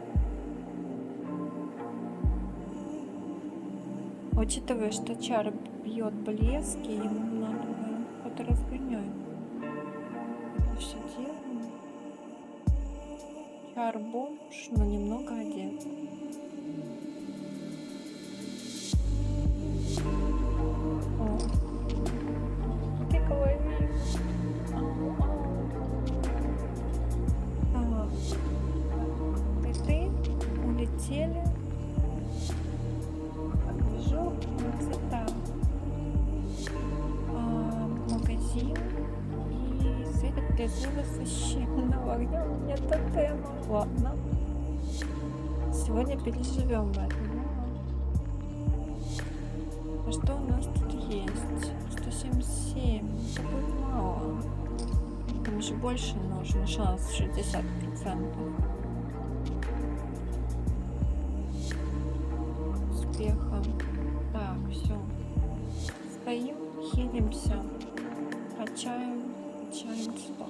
S1: Учитывая, что чар бьет блески, ему надо что-то разгонять. Это все делаем. Чар бомж, но немного одет. О, пиковый микс. Ты улетели. Вижу, цвета. Магазин. И светит призывы священного огня. У меня тотема. Ладно. Сегодня переживем это. А что у нас тут есть? 177. Это будет мало. Там же больше нужно. Шанс 60%. Успеха. Так, все. Стоим, хилимся. Качаем сток.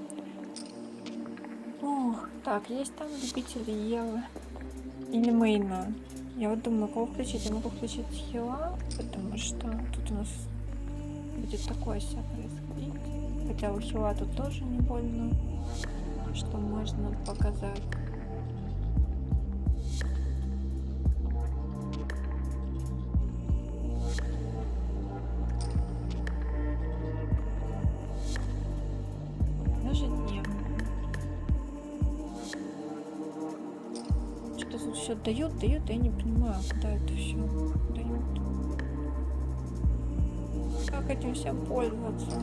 S1: Ох, так, есть там любители Евы или мейна. Я вот думаю, кого включить. Я могу включить хила, потому что тут у нас будет такое все происходить. Хотя у хила тут тоже не больно, что можно показать. Даже днем. Что тут все дают, я не понимаю, куда это все дают. Как этим всем пользоваться?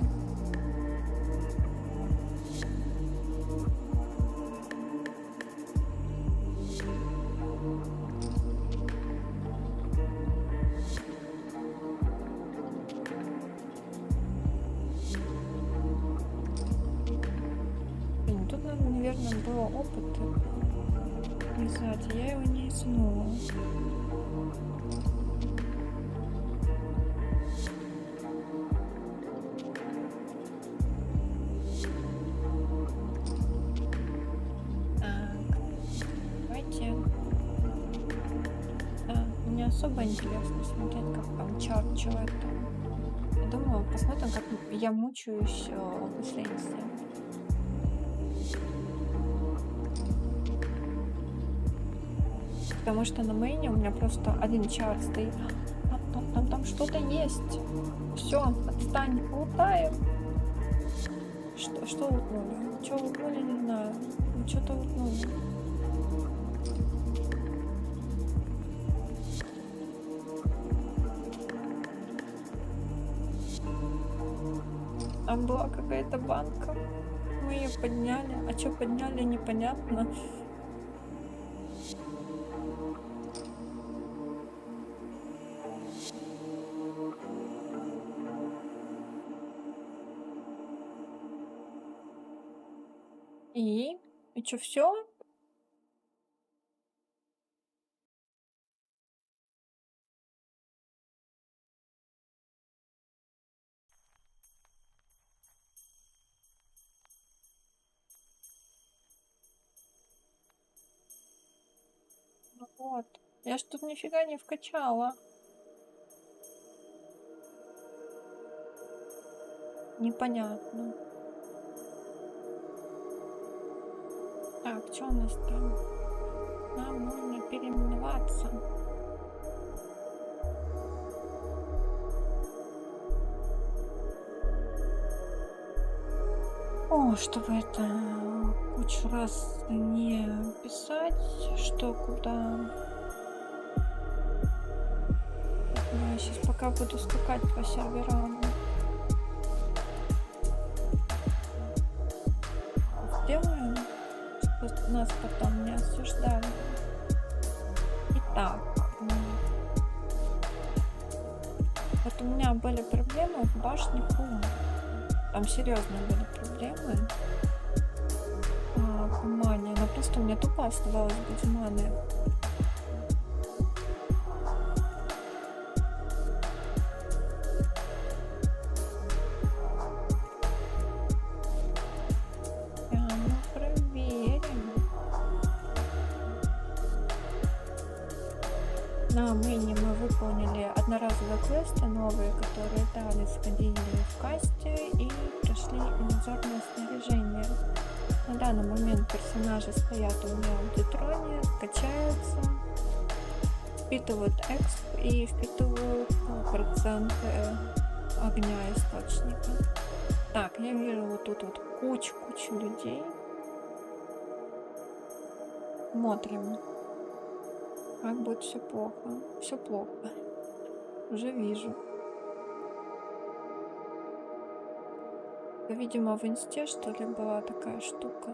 S1: Тут, наверное, было опыт вязать, я его не изнула. Давайте. Мне особо интересно смотреть, как там чат, что это. Я думаю, посмотрим, как я мучаюсь в Эссенсе. Потому что на мейне у меня просто один чар стоит. Там что-то есть. Все, отстань, лутаем. Что лутнули? Что лутнули, не знаю. Что-то лутнули. Там была какая-то банка. Мы ее подняли. А что подняли, непонятно. И что, все? Вот. Я ж тут нифига не вкачала. Непонятно. Так, что у нас там? Нам нужно переименоваться. О, чтобы это кучу раз не писать, что куда. Я сейчас пока буду скакать по серверам. Сделаем, чтобы нас потом не осуждали. Итак, вот у меня были проблемы в башне Хума. Там серьезные были проблемы по мане, но просто мне тупо оставалось без маны. На мэне мы выполнили одноразовые квесты новые, которые дали, сходили в касте и прошли иллюзорное снаряжение. На данный момент персонажи стоят у меня в детроне, качаются, впитывают эксп и впитывают проценты огня источника. Так, я вижу вот тут вот кучу людей. Смотрим. Как будет все плохо. Все плохо. Уже вижу. Видимо, в инсте, что ли, была такая штука.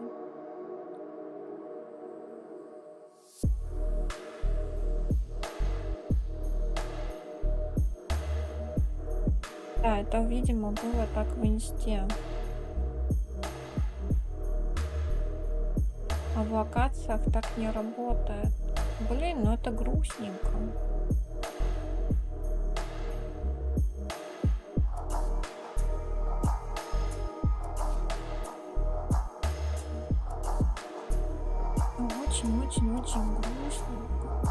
S1: Да, это, видимо, было так в инсте. А в локациях так не работает. Блин, ну это грустненько. Очень-очень-очень грустненько.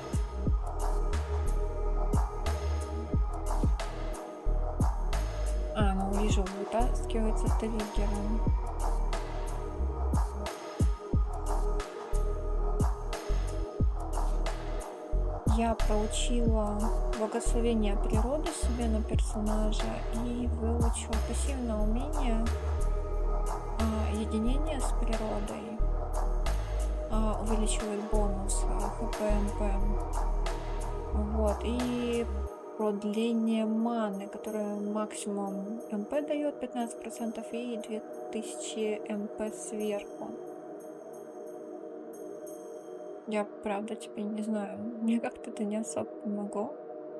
S1: Ну вижу, вытаскивается триггером. Я проучила благословение природы себе на персонажа и выучила пассивное умение единение с природой. Увеличивает бонус ХП, МП. Вот. И продление маны, которое максимум МП дает 15% и 2000 МП сверху. Я, правда, теперь не знаю. Мне как-то это не особо помогло.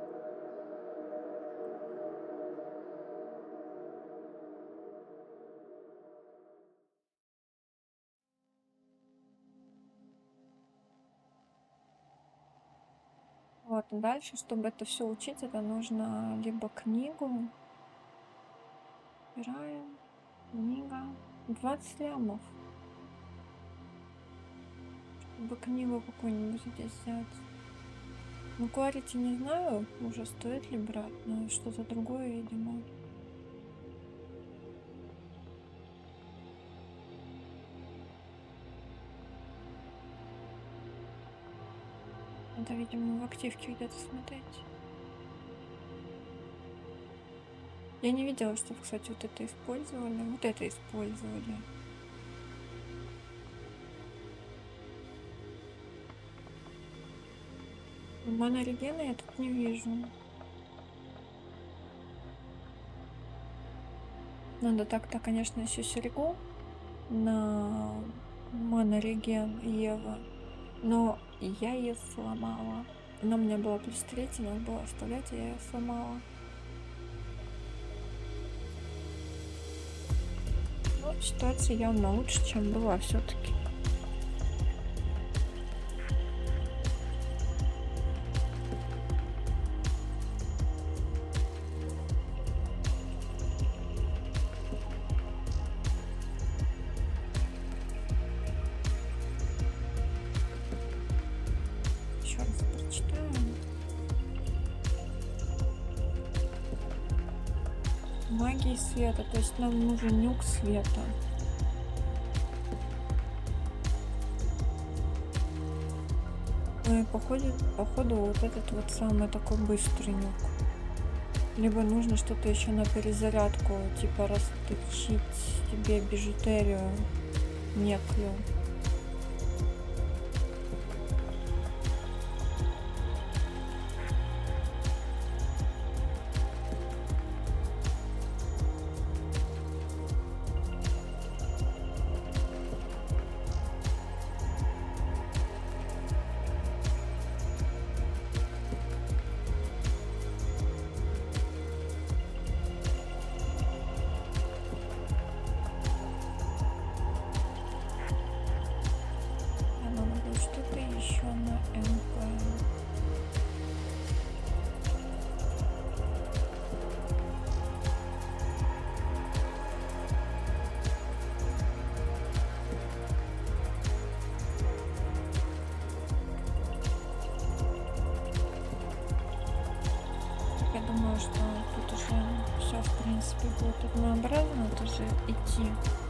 S1: Вот, и дальше, чтобы это все учить, это нужно либо книгу. Убираем. Книга. 20 лямов. Чтобы книгу какую-нибудь здесь взять. Ну, Clarity не знаю, уже стоит ли брать, но что-то другое, видимо. Надо, видимо, в активке где-то смотреть. Я не видела, что, кстати, вот это использовали. Вот это использовали. Монорегена я тут не вижу. Надо так-то, конечно, еще серьгу на монореген Ева. Но я ее сломала. Она у меня была плюс 3, надо было оставлять, я ее сломала. Ну, ситуация явно лучше, чем была все-таки. Еще раз прочитаем. Магии света, то есть нам нужен нюк света. Ну и походу вот этот вот самый такой быстрый нюк. Либо нужно что-то еще на перезарядку, типа расточить себе бижутерию некую. Что-то еще на МП. Я думаю, что тут уже все в принципе будет однообразно тоже идти.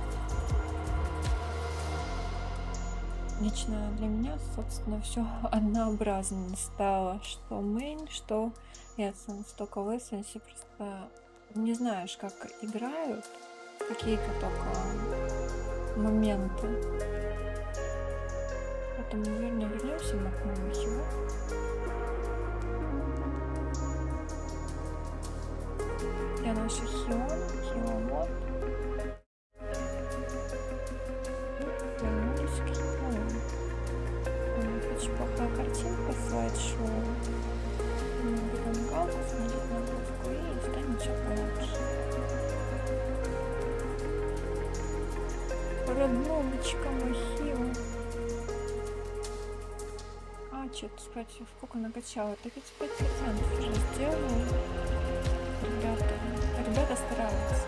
S1: Лично для меня, собственно, все однообразно стало. Что мейн, что эссенс. Только в эссенсе просто не знаешь, как играют. Какие-то только моменты. Поэтому, наверное, вернемся на Хио. Я наша Хио. Вернулись к Хио. Очень плохая картинка, слайд-шоу. Берем галку, смотреть нагрузку и станет все получше. Родномочка Махио. Что-то спросил, сколько накачала. 35% уже сделала. Ребята стараются.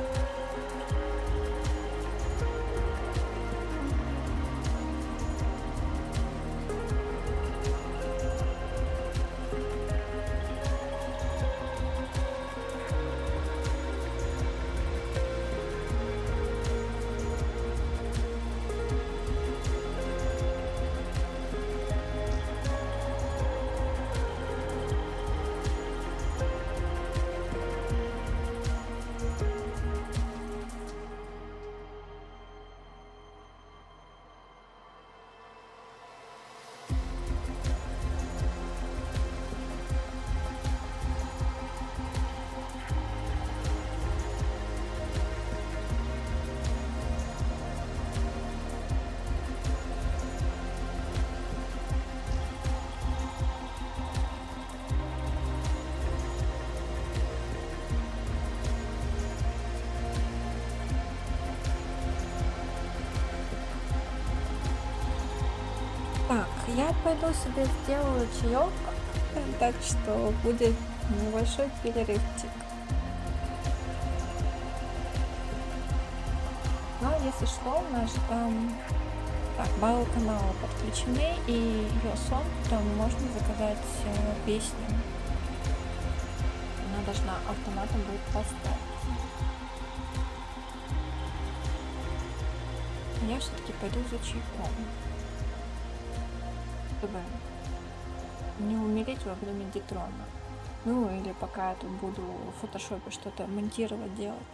S1: Так, я пойду себе сделаю чаек, так что будет небольшой перерывчик. Но если что, у нас там баллы канала подключены, и ее сон там можно заказать песню. Она должна автоматом будет поставить. Я все-таки пойду за чайком, чтобы не умереть во время детрона. Ну или пока я тут буду в фотошопе что-то монтировать, делать.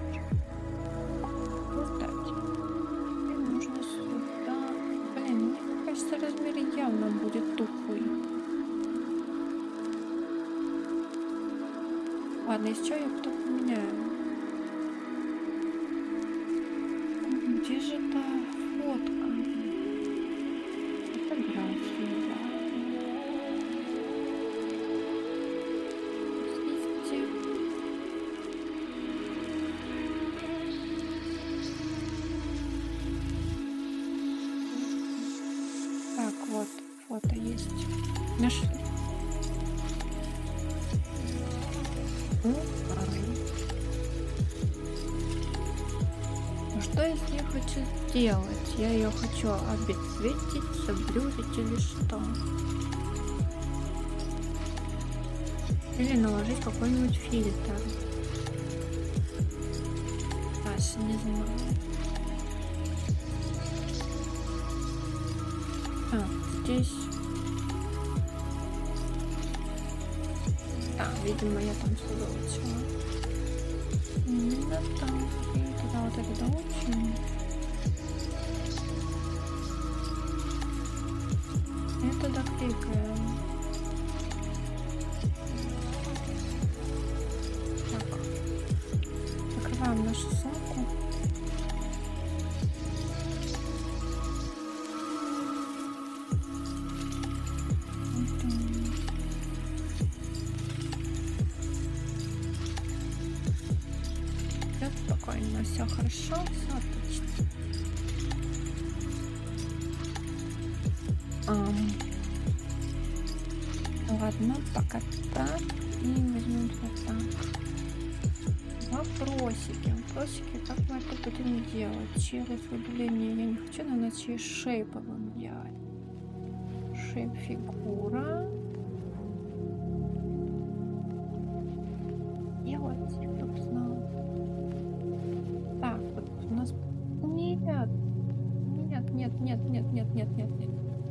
S1: ладно, если что, я потом поменяю. Где же та фотка? Фотографии, да. Есть. Так, вот, фото есть. Нашли. Ну, что я с ней хочу сделать? Я ее хочу обесцветить, заблюрить или что? Или наложить какой-нибудь фильтр. Даже не знаю. Здесь. Да, видимо, я там все выучила. Именно там. И туда вот это доучим. Это докликаем. Так. Закрываем нашу сумку. Спокойно, все хорошо, все отлично. Ладно, пока так. И возьмем вот так. Вопросики, как мы это будем делать? Через выделение я не хочу, но на через шейповым делать. Шейп фигура. И вот, собственно. Так, вот у нас... Нет.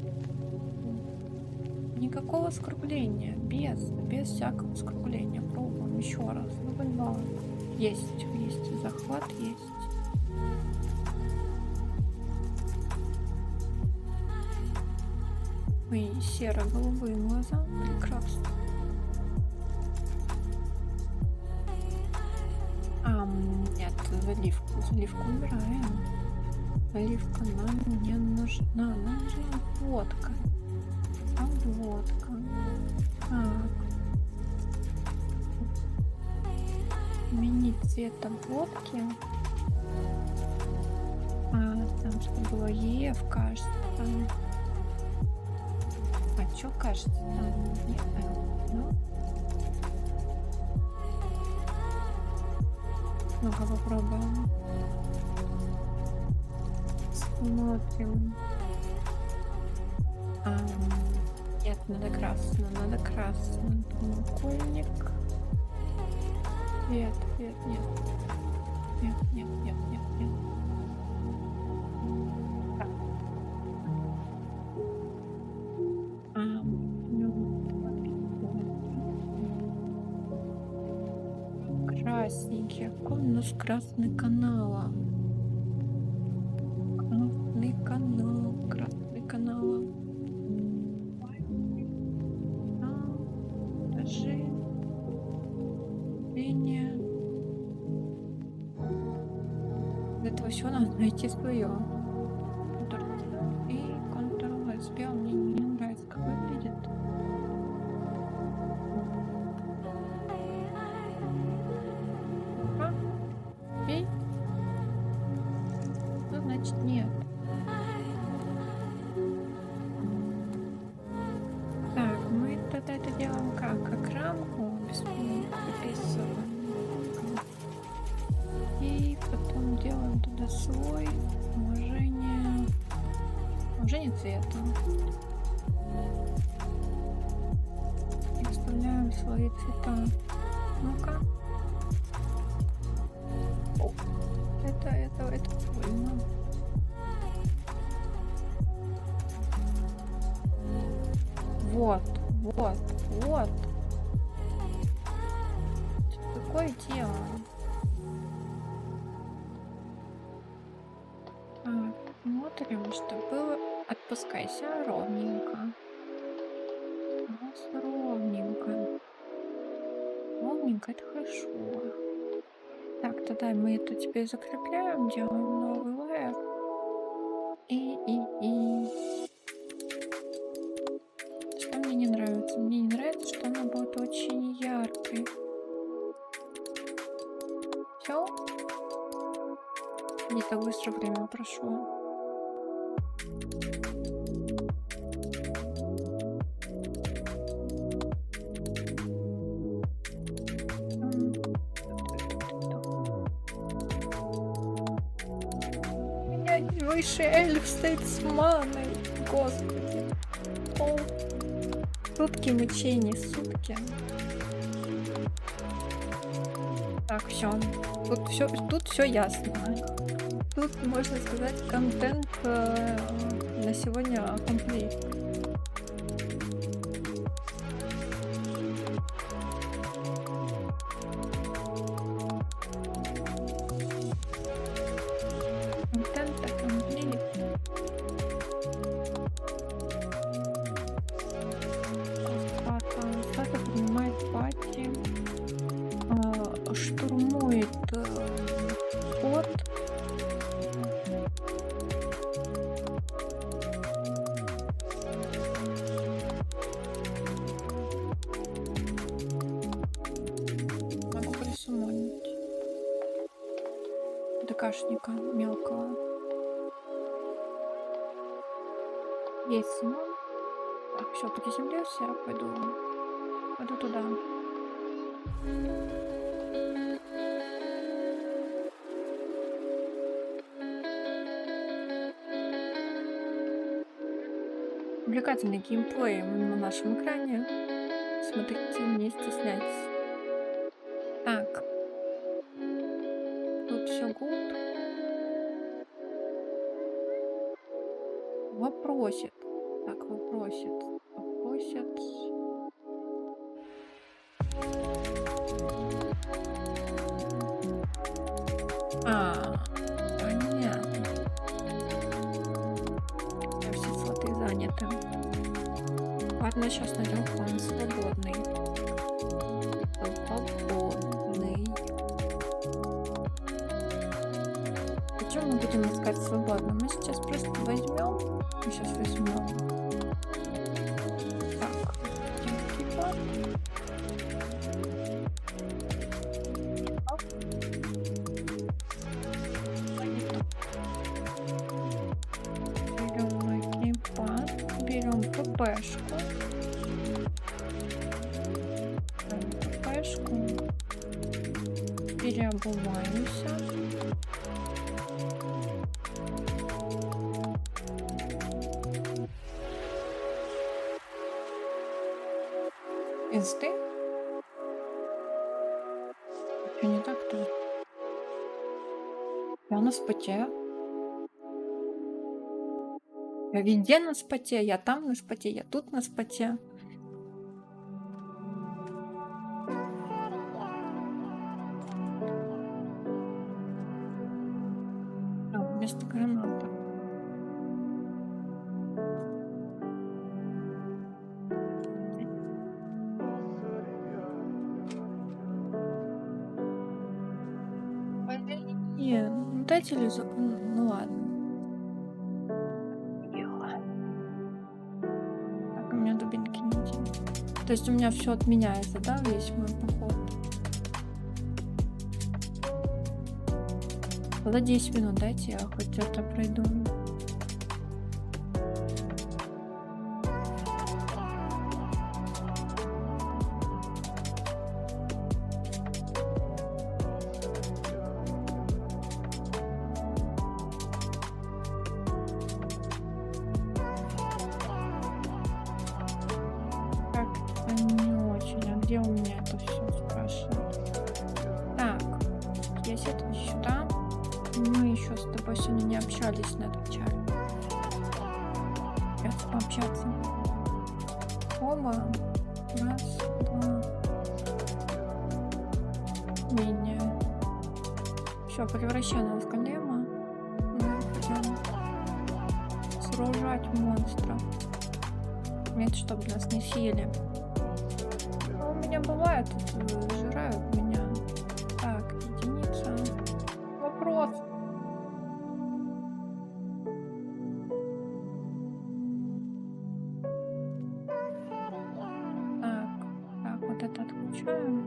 S1: Никакого скругления. Без всякого скругления. Пробуем еще раз. Ну, есть захват, есть. Мои серо-голубые глаза. Прекрасно. Нет, заливку убираем. Заливка нам не нужна. Нам нужна водка. Обводка. Так. Сменить цвет обводки. Там что было ЕФ, кажется. Что кажется? Нет, ну. Ну-ка попробуем. Смотрим. Нет, надо красно. Прямоугольник. Нет. Так. Красненький. Какой у нас красный канал? Красный канал. Даже линия. Для этого все надо найти свое. И Ctrl-S. Мне не нравится, как выглядит. Бей. Ну, значит, нет. Так, мы тогда это делаем как рамку выписываем. И потом делаем туда слой умножение цвета. И вставляем свои цвета. Ну-ка. Это больно. Вот. Что такое дело? Смотрим, чтобы было. Отпускайся ровненько. Ровненько это хорошо. Так, тогда мы это теперь закрепляем, делаем новый лайер. И. Что мне не нравится? Мне не нравится, что она будет очень яркой. Все? Не так быстро время прошло. Высший эльф стоит с маной. Господи. О. Сутки мучений, сутки. Так, все. Тут все ясно. Тут, можно сказать, контент на сегодня комплект. Штурмует ход. Могу присумонить ДКшника мелкого. Есть сумон. Так, все, приземлился, я пойду туда. Увлекательный геймплей на нашем экране. Смотрите, не стесняйтесь. Так. Тут все гуд. Вопросит. Так, вопросит. Понятно. Все слоты заняты. Ладно, сейчас найдем план свободный. Почему мы будем искать свободно? Мы сейчас просто возьмем. Так, типа. Берем ППшку. Переобуваемся. Инсты? Что не так-то? Я на споте. Я везде на споте, я там на споте, я тут на споте. Вместо граната. Блин, дайте лизу. Ну ладно. Так, у меня дубинки не делают. То есть у меня все отменяется, да, весь мой поход? Тогда 10 минут дайте, я хоть это пройду. Как-то не очень. А где у меня это все спрашивают? Так, если это сюда. Мы еще с тобой сегодня не общались на этом чате. Придется пообщаться. Оба. Раз, два. Менее. Все, превращаем в голема. Мы пойдем сражать монстров. Нет, чтобы нас не съели. У меня бывает, тут жирают меня. получаем.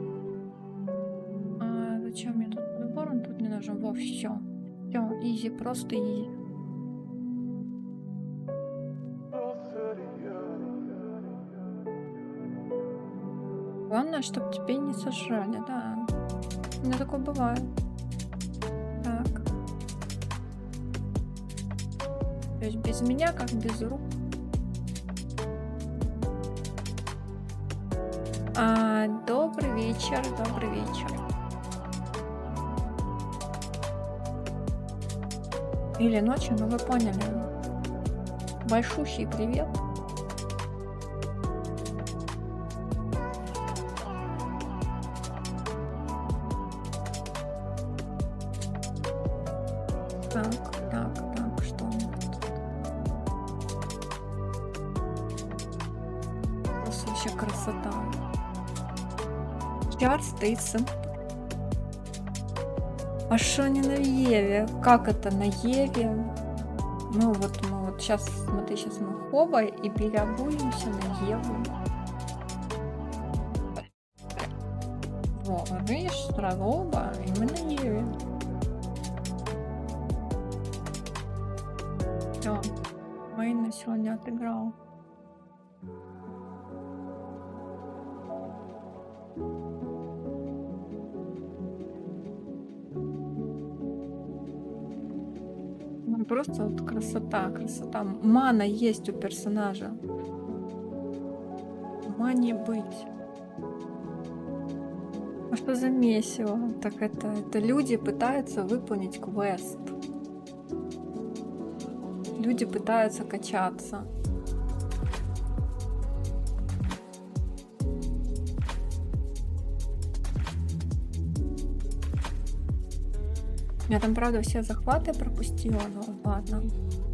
S1: Зачем мне тут набор? Он тут не нужен. Во, все. Все, изи, просто изи. Главное, чтобы тебе не сожрали, да. У меня такое бывает. Так. То есть без меня, как без рук. Добрый вечер, добрый вечер. Или ночью, ну вы поняли. Большущий привет. Так, что у нас тут? Просто вообще красота. Чарльз Тейсон. А что не на Еве? Как это на Еве? Мы вот сейчас, смотри, сейчас мы хоба и переобуемся на Еву. Во, видишь, сразу оба, и мы на Еве. Все, Мейн на сегодня отыграл. Ну, просто вот красота, красота. Мана есть у персонажа. Мане быть. А что за месиво? Так это люди пытаются выполнить квест. Люди пытаются качаться. Я там, правда, все захваты пропустила, но ладно.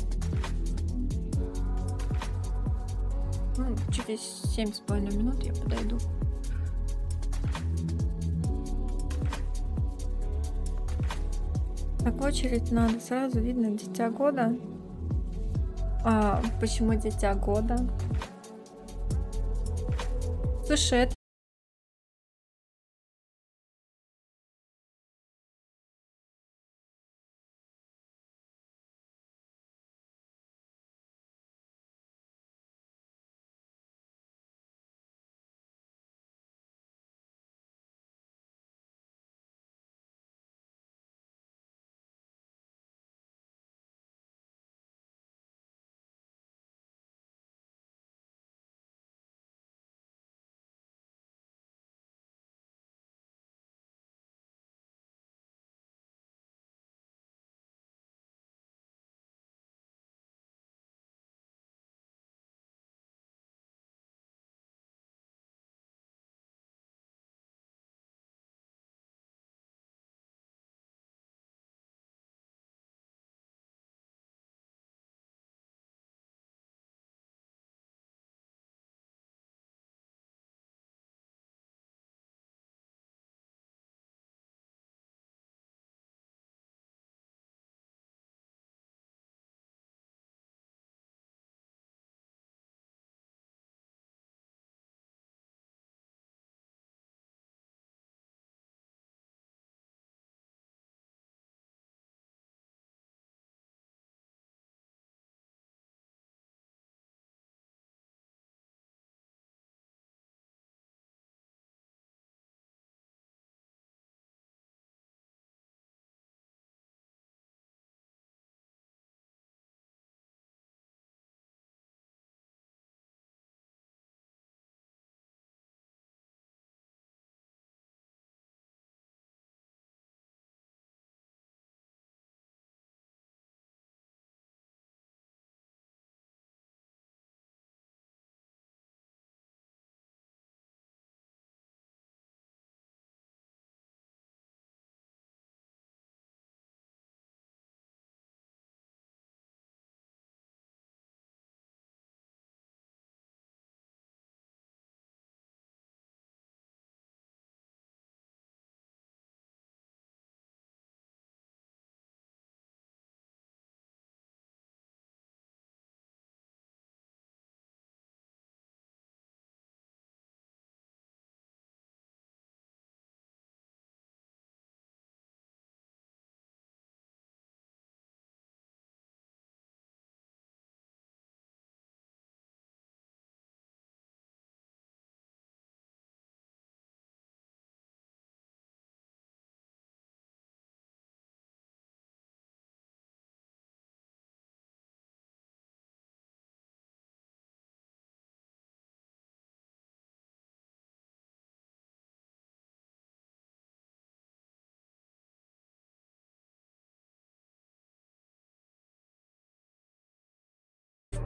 S1: Ну, через 7,5 минут я подойду. Так, в очередь надо, сразу видно дитя года. Почему дитя года? Слушай, это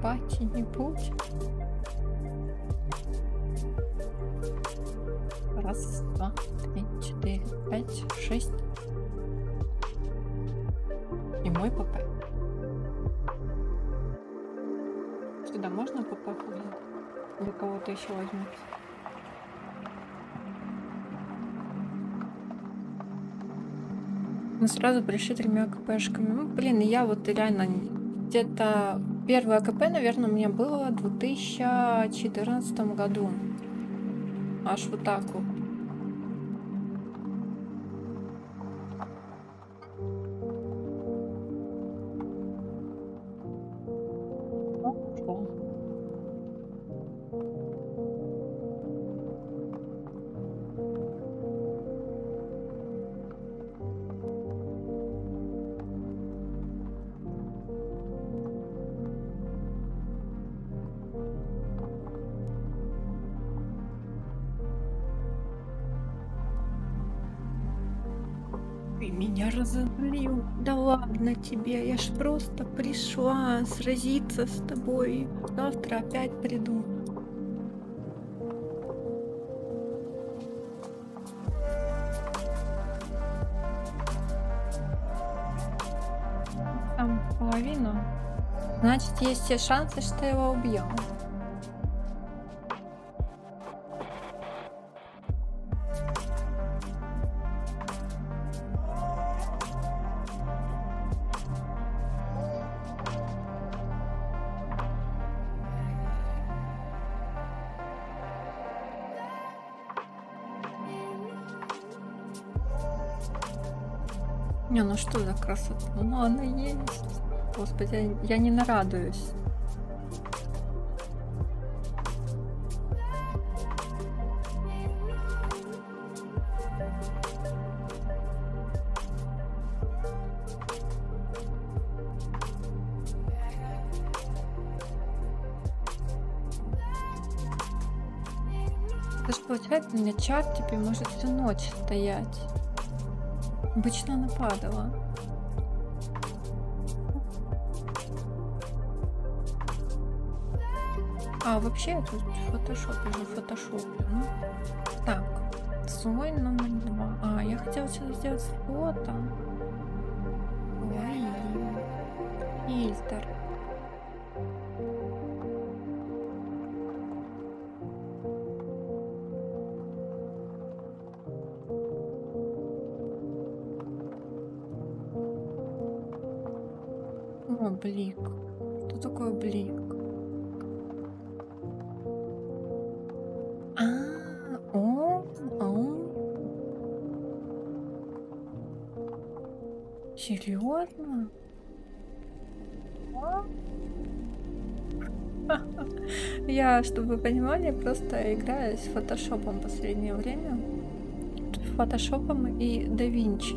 S1: покупать-нибудь. Раз, два, три, четыре, пять, шесть. И мой ПП. Сюда можно ПП ходить? Или кого-то еще возьмут? Мы сразу пришли 3 КПшками. Ну, блин, я вот реально где-то первое КП, наверное, у меня было в 2014 году. Аж вот так вот. Ты меня разозлил. Да ладно тебе, я ж просто пришла сразиться с тобой. Завтра опять приду. Там половину. Значит, есть все шансы, что его убьем. Не, ну что за красота? Ну она есть. Господи, я не нарадуюсь. Это ж получается, у меня чат теперь может всю ночь стоять. Обычно она падала. А, вообще я тут фотошоплю. Ну, так, слой номер 2. А, я хотела сейчас сделать фото. Ой, фильтр. О, блик. Что такое блик? Серьезно? Я, чтобы вы понимали, просто играю с фотошопом в последнее время. Фотошопом и DaVinci.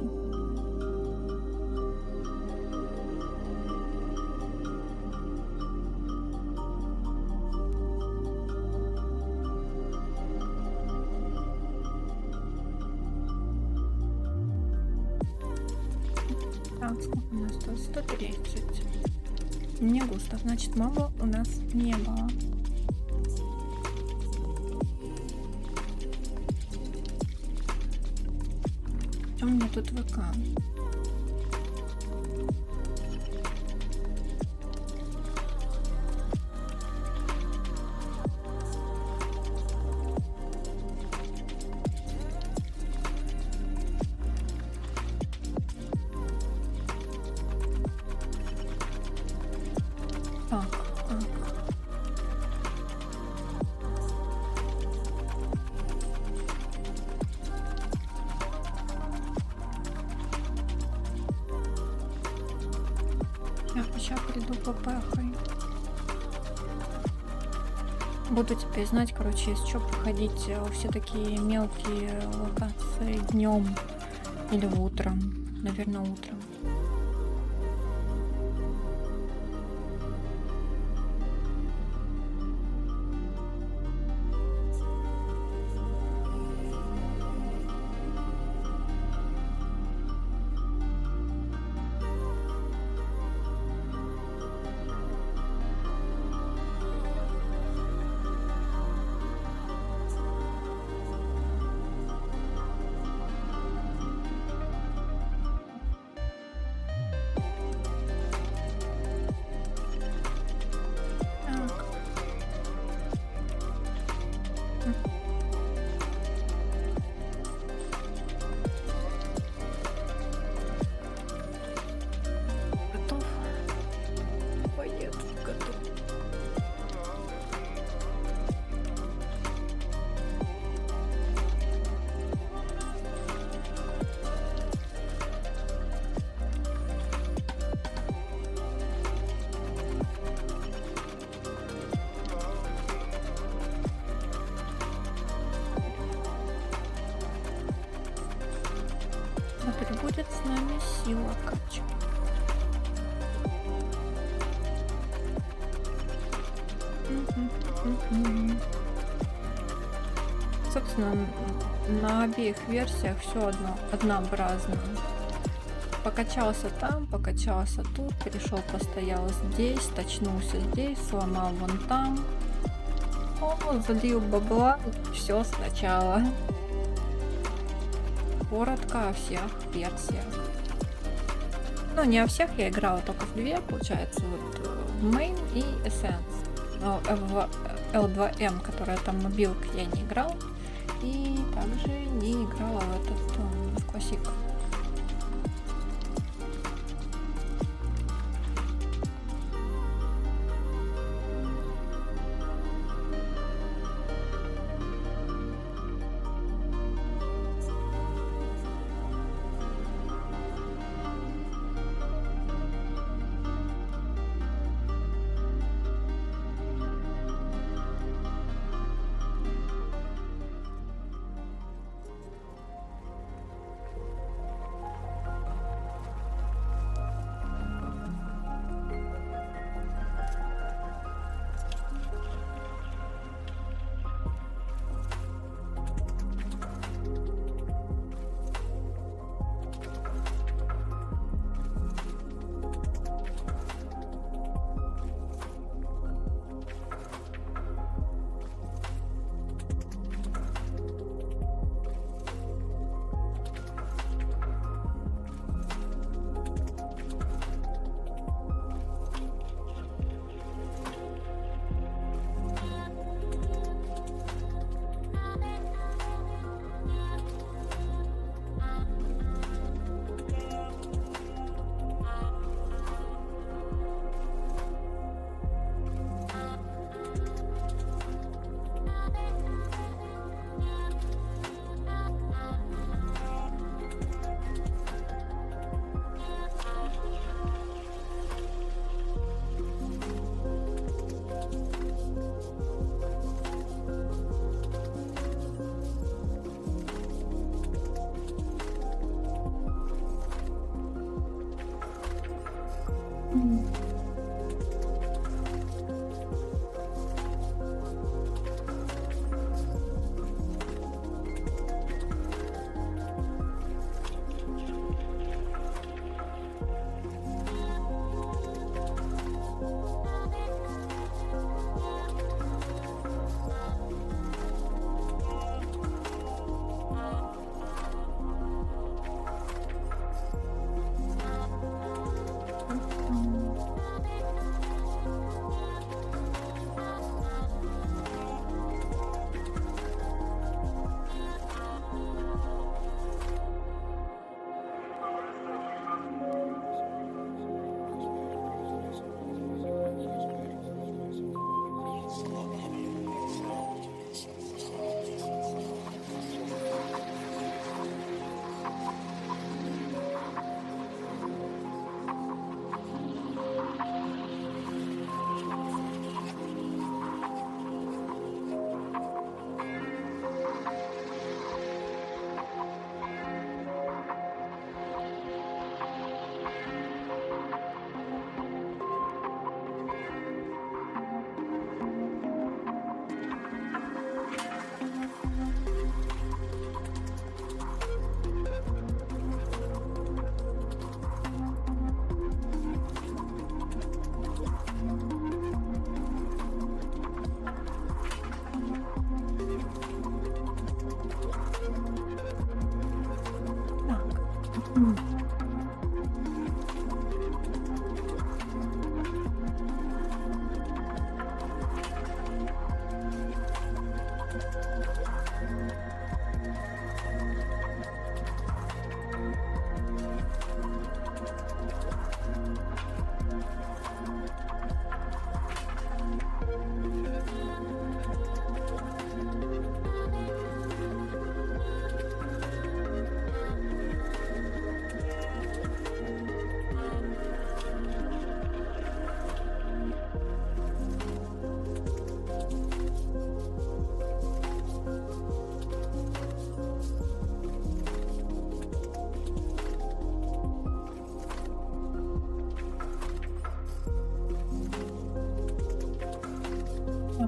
S1: Так, сколько у нас тут? 130. Не густо, значит, моба у нас не было. Что у меня тут ВК? Сейчас приду попахай. Буду теперь знать, короче, из чего проходить все такие мелкие локации днем или утром. Наверное, утром. будет с нами сила качки. Собственно, на обеих версиях все однообразно. Покачался там, покачался тут, пришел, постоял здесь, точнулся здесь, сломал вон там. О, залил бабла, все сначала. Коротко о всех версиях. Ну, не о всех, я играла только в две, получается, вот в Main и Essence. Но в L2M, которая там мобилка, я не играл. И также не играла в этот в классик.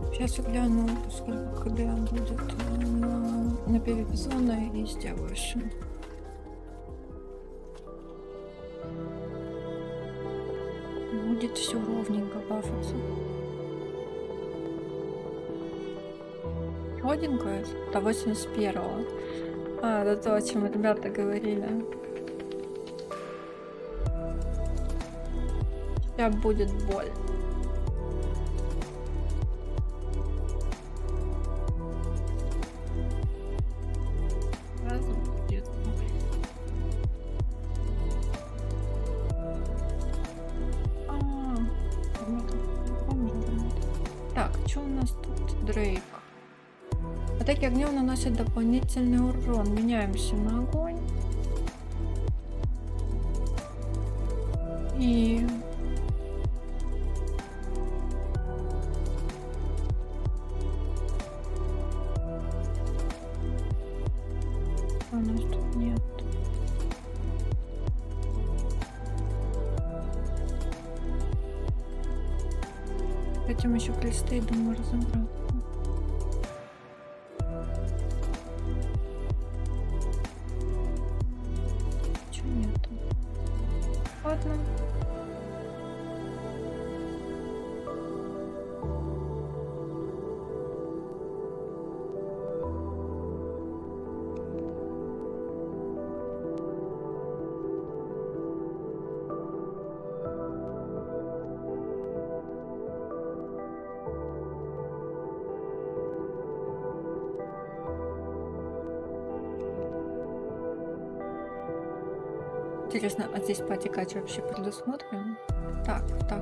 S1: Сейчас я гляну, сколько КД будет на пиве Бизона и сделаю еще. Будет все ровненько бафаться. Ровненько? До 81-го. А, это то, о чем ребята говорили. Сейчас будет боль. Сразу будет боль. Так, что у нас тут? Дрейк. Атаки огнем наносят дополнительный урон. Меняемся на огонь. И... у нас тут нет. Хотим еще кресты, думаю, разобраться. Чего нету? Ладно. Интересно, а здесь потекать вообще предусмотрено? Так.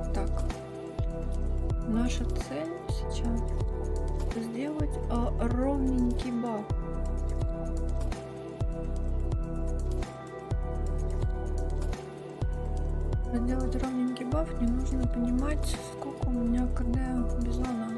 S1: Наша цель сейчас сделать ровненький баф. Сделать ровненький баф, мне нужно понимать, сколько у меня КД Бизона.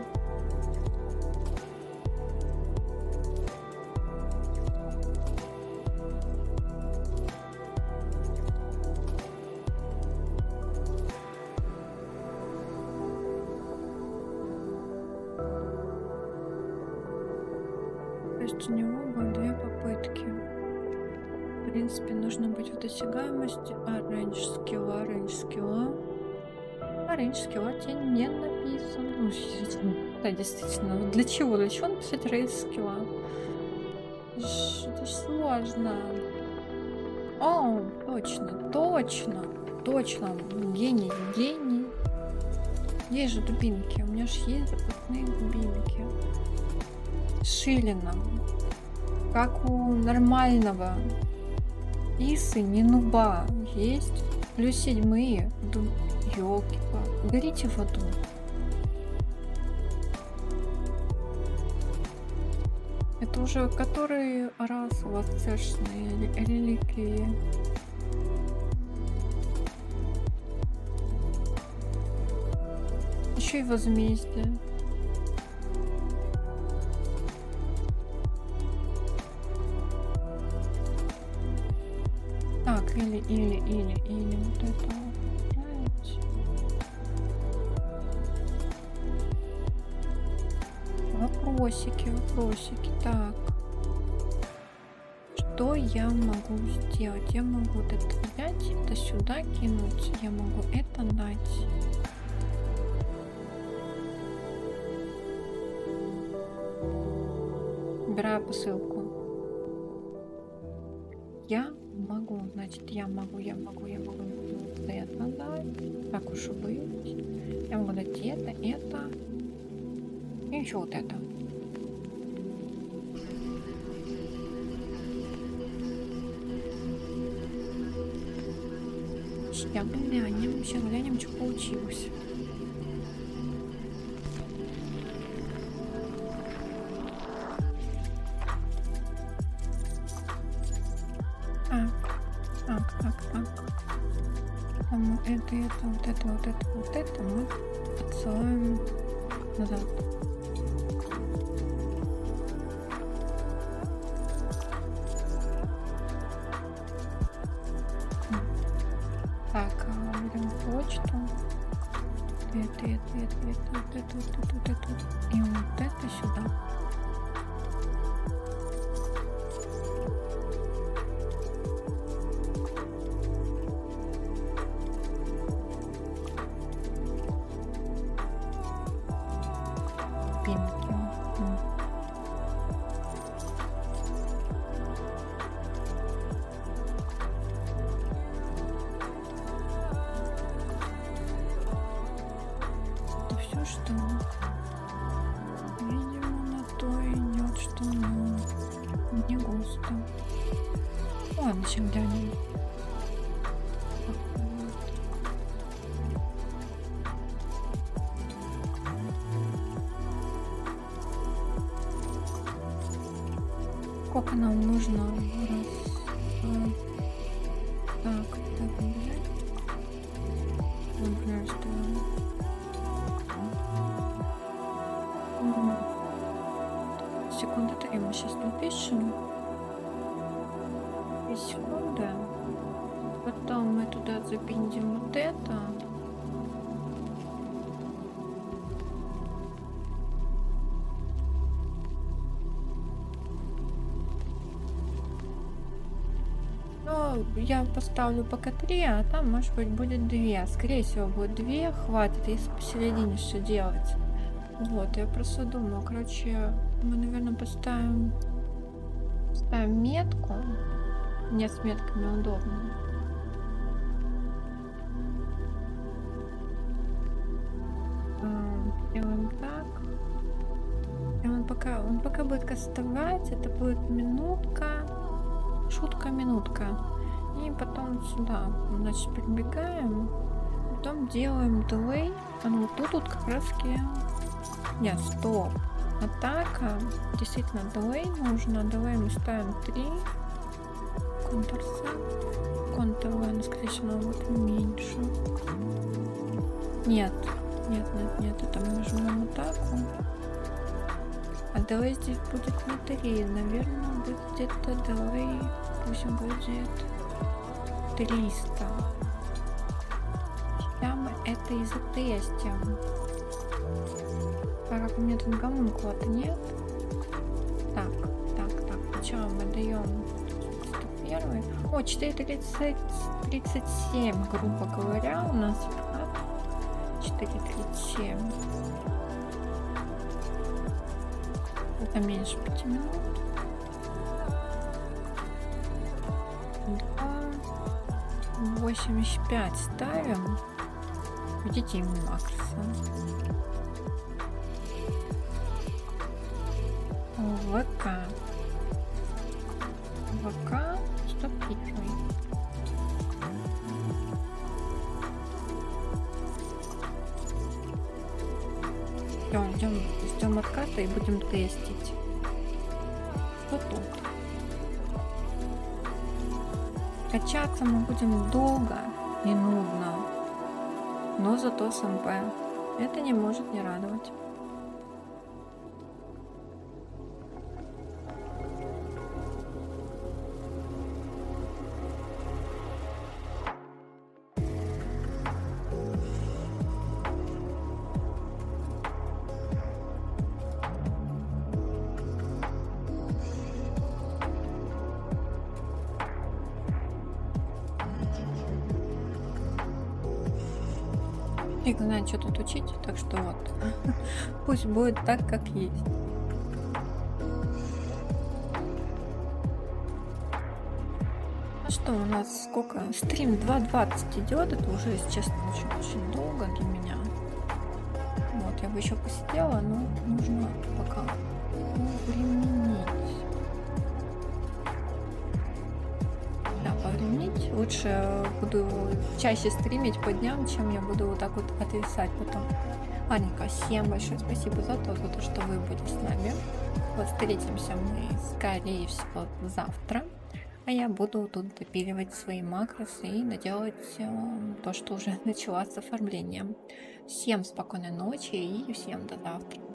S1: То есть у него было 2 попытки. В принципе, нужно быть в досягаемости. Рейндж скилла. Рейндж скилла тебе не написано. Ну, да, действительно. Для чего? Для чего написать рейндж скилла? Это ж сложно. О, точно. Гений. Есть же дубинки. У меня же есть запасные дубинки. Шилина. Как у нормального Исы, не нуба. Есть. Плюс 7. Ёлки-палки. Горите в аду. Это уже который раз у вас цешные реликвии. Еще и возмездие. Так, или вот это убрать. Вопросики. Так. Что я могу сделать? Я могу это взять, это сюда кинуть. Я могу это дать. Убираю посылку. Я могу, значит, я могу вот это дать. Так уж и быть. Я могу дать это. И еще вот это. Сейчас глянем, что получилось. Вот это мы отсылаем назад. Так, берем почту. И вот это сюда. Пимки. Это все, что видимо на то идет, что не густо. Ладно, сейчас глянем. Сколько нам нужно? Так, взять. Например, что... Секунду 3 мы сейчас напишем. И секунда. Потом мы туда запиндим вот это. Я поставлю пока 3, а там, может быть, будет 2. Скорее всего, будет 2. Хватит, если посередине что делать. Вот, я просто думаю, короче, мы, наверное, поставим метку. Мне с метками удобно. Делаем так. И он пока будет кастовать, это будет минутка. Шутка-минутка. И потом сюда, значит, прибегаем. Потом делаем delay. А ну тут как раз таки... Нет, стоп. Атака. Действительно, delay нужно. Delay мы ставим 3. Ctrl-C. Ctrl-V, но, скорее всего, нам будет меньше. Нет. Это мы нажимаем атаку. А delay здесь будет не 3. Наверное, будет где-то delay. Пусть будет 300. Сейчас мы это и затестим. Как у меня тут гомункула-то нет. Так. Сначала мы даем 101. О, 4:37, грубо говоря, у нас 4:37. Это меньше 5 минут. 2:85 ставим. Видите, макса. ВК 101. Ждем отката и будем тестить. Что тут? Качаться мы будем долго и нудно, но зато с МП. Это не может не радовать. Фиг знает, что тут учить, так что вот. Пусть будет так, как есть. Ну что, у нас сколько? Стрим 2:20 идет. Это уже, если честно, очень долго для меня. Вот, я бы еще посидела, но нужно пока повременить. Да, повременить. Лучше буду чаще стримить по дням, чем я буду вот так вот отвисать потом. Ладненько, всем большое спасибо за то, что вы будете с нами. Вот встретимся мы, скорее всего, завтра. А я буду тут допиливать свои макросы и доделать то, что уже начала с оформлением. Всем спокойной ночи и всем до завтра.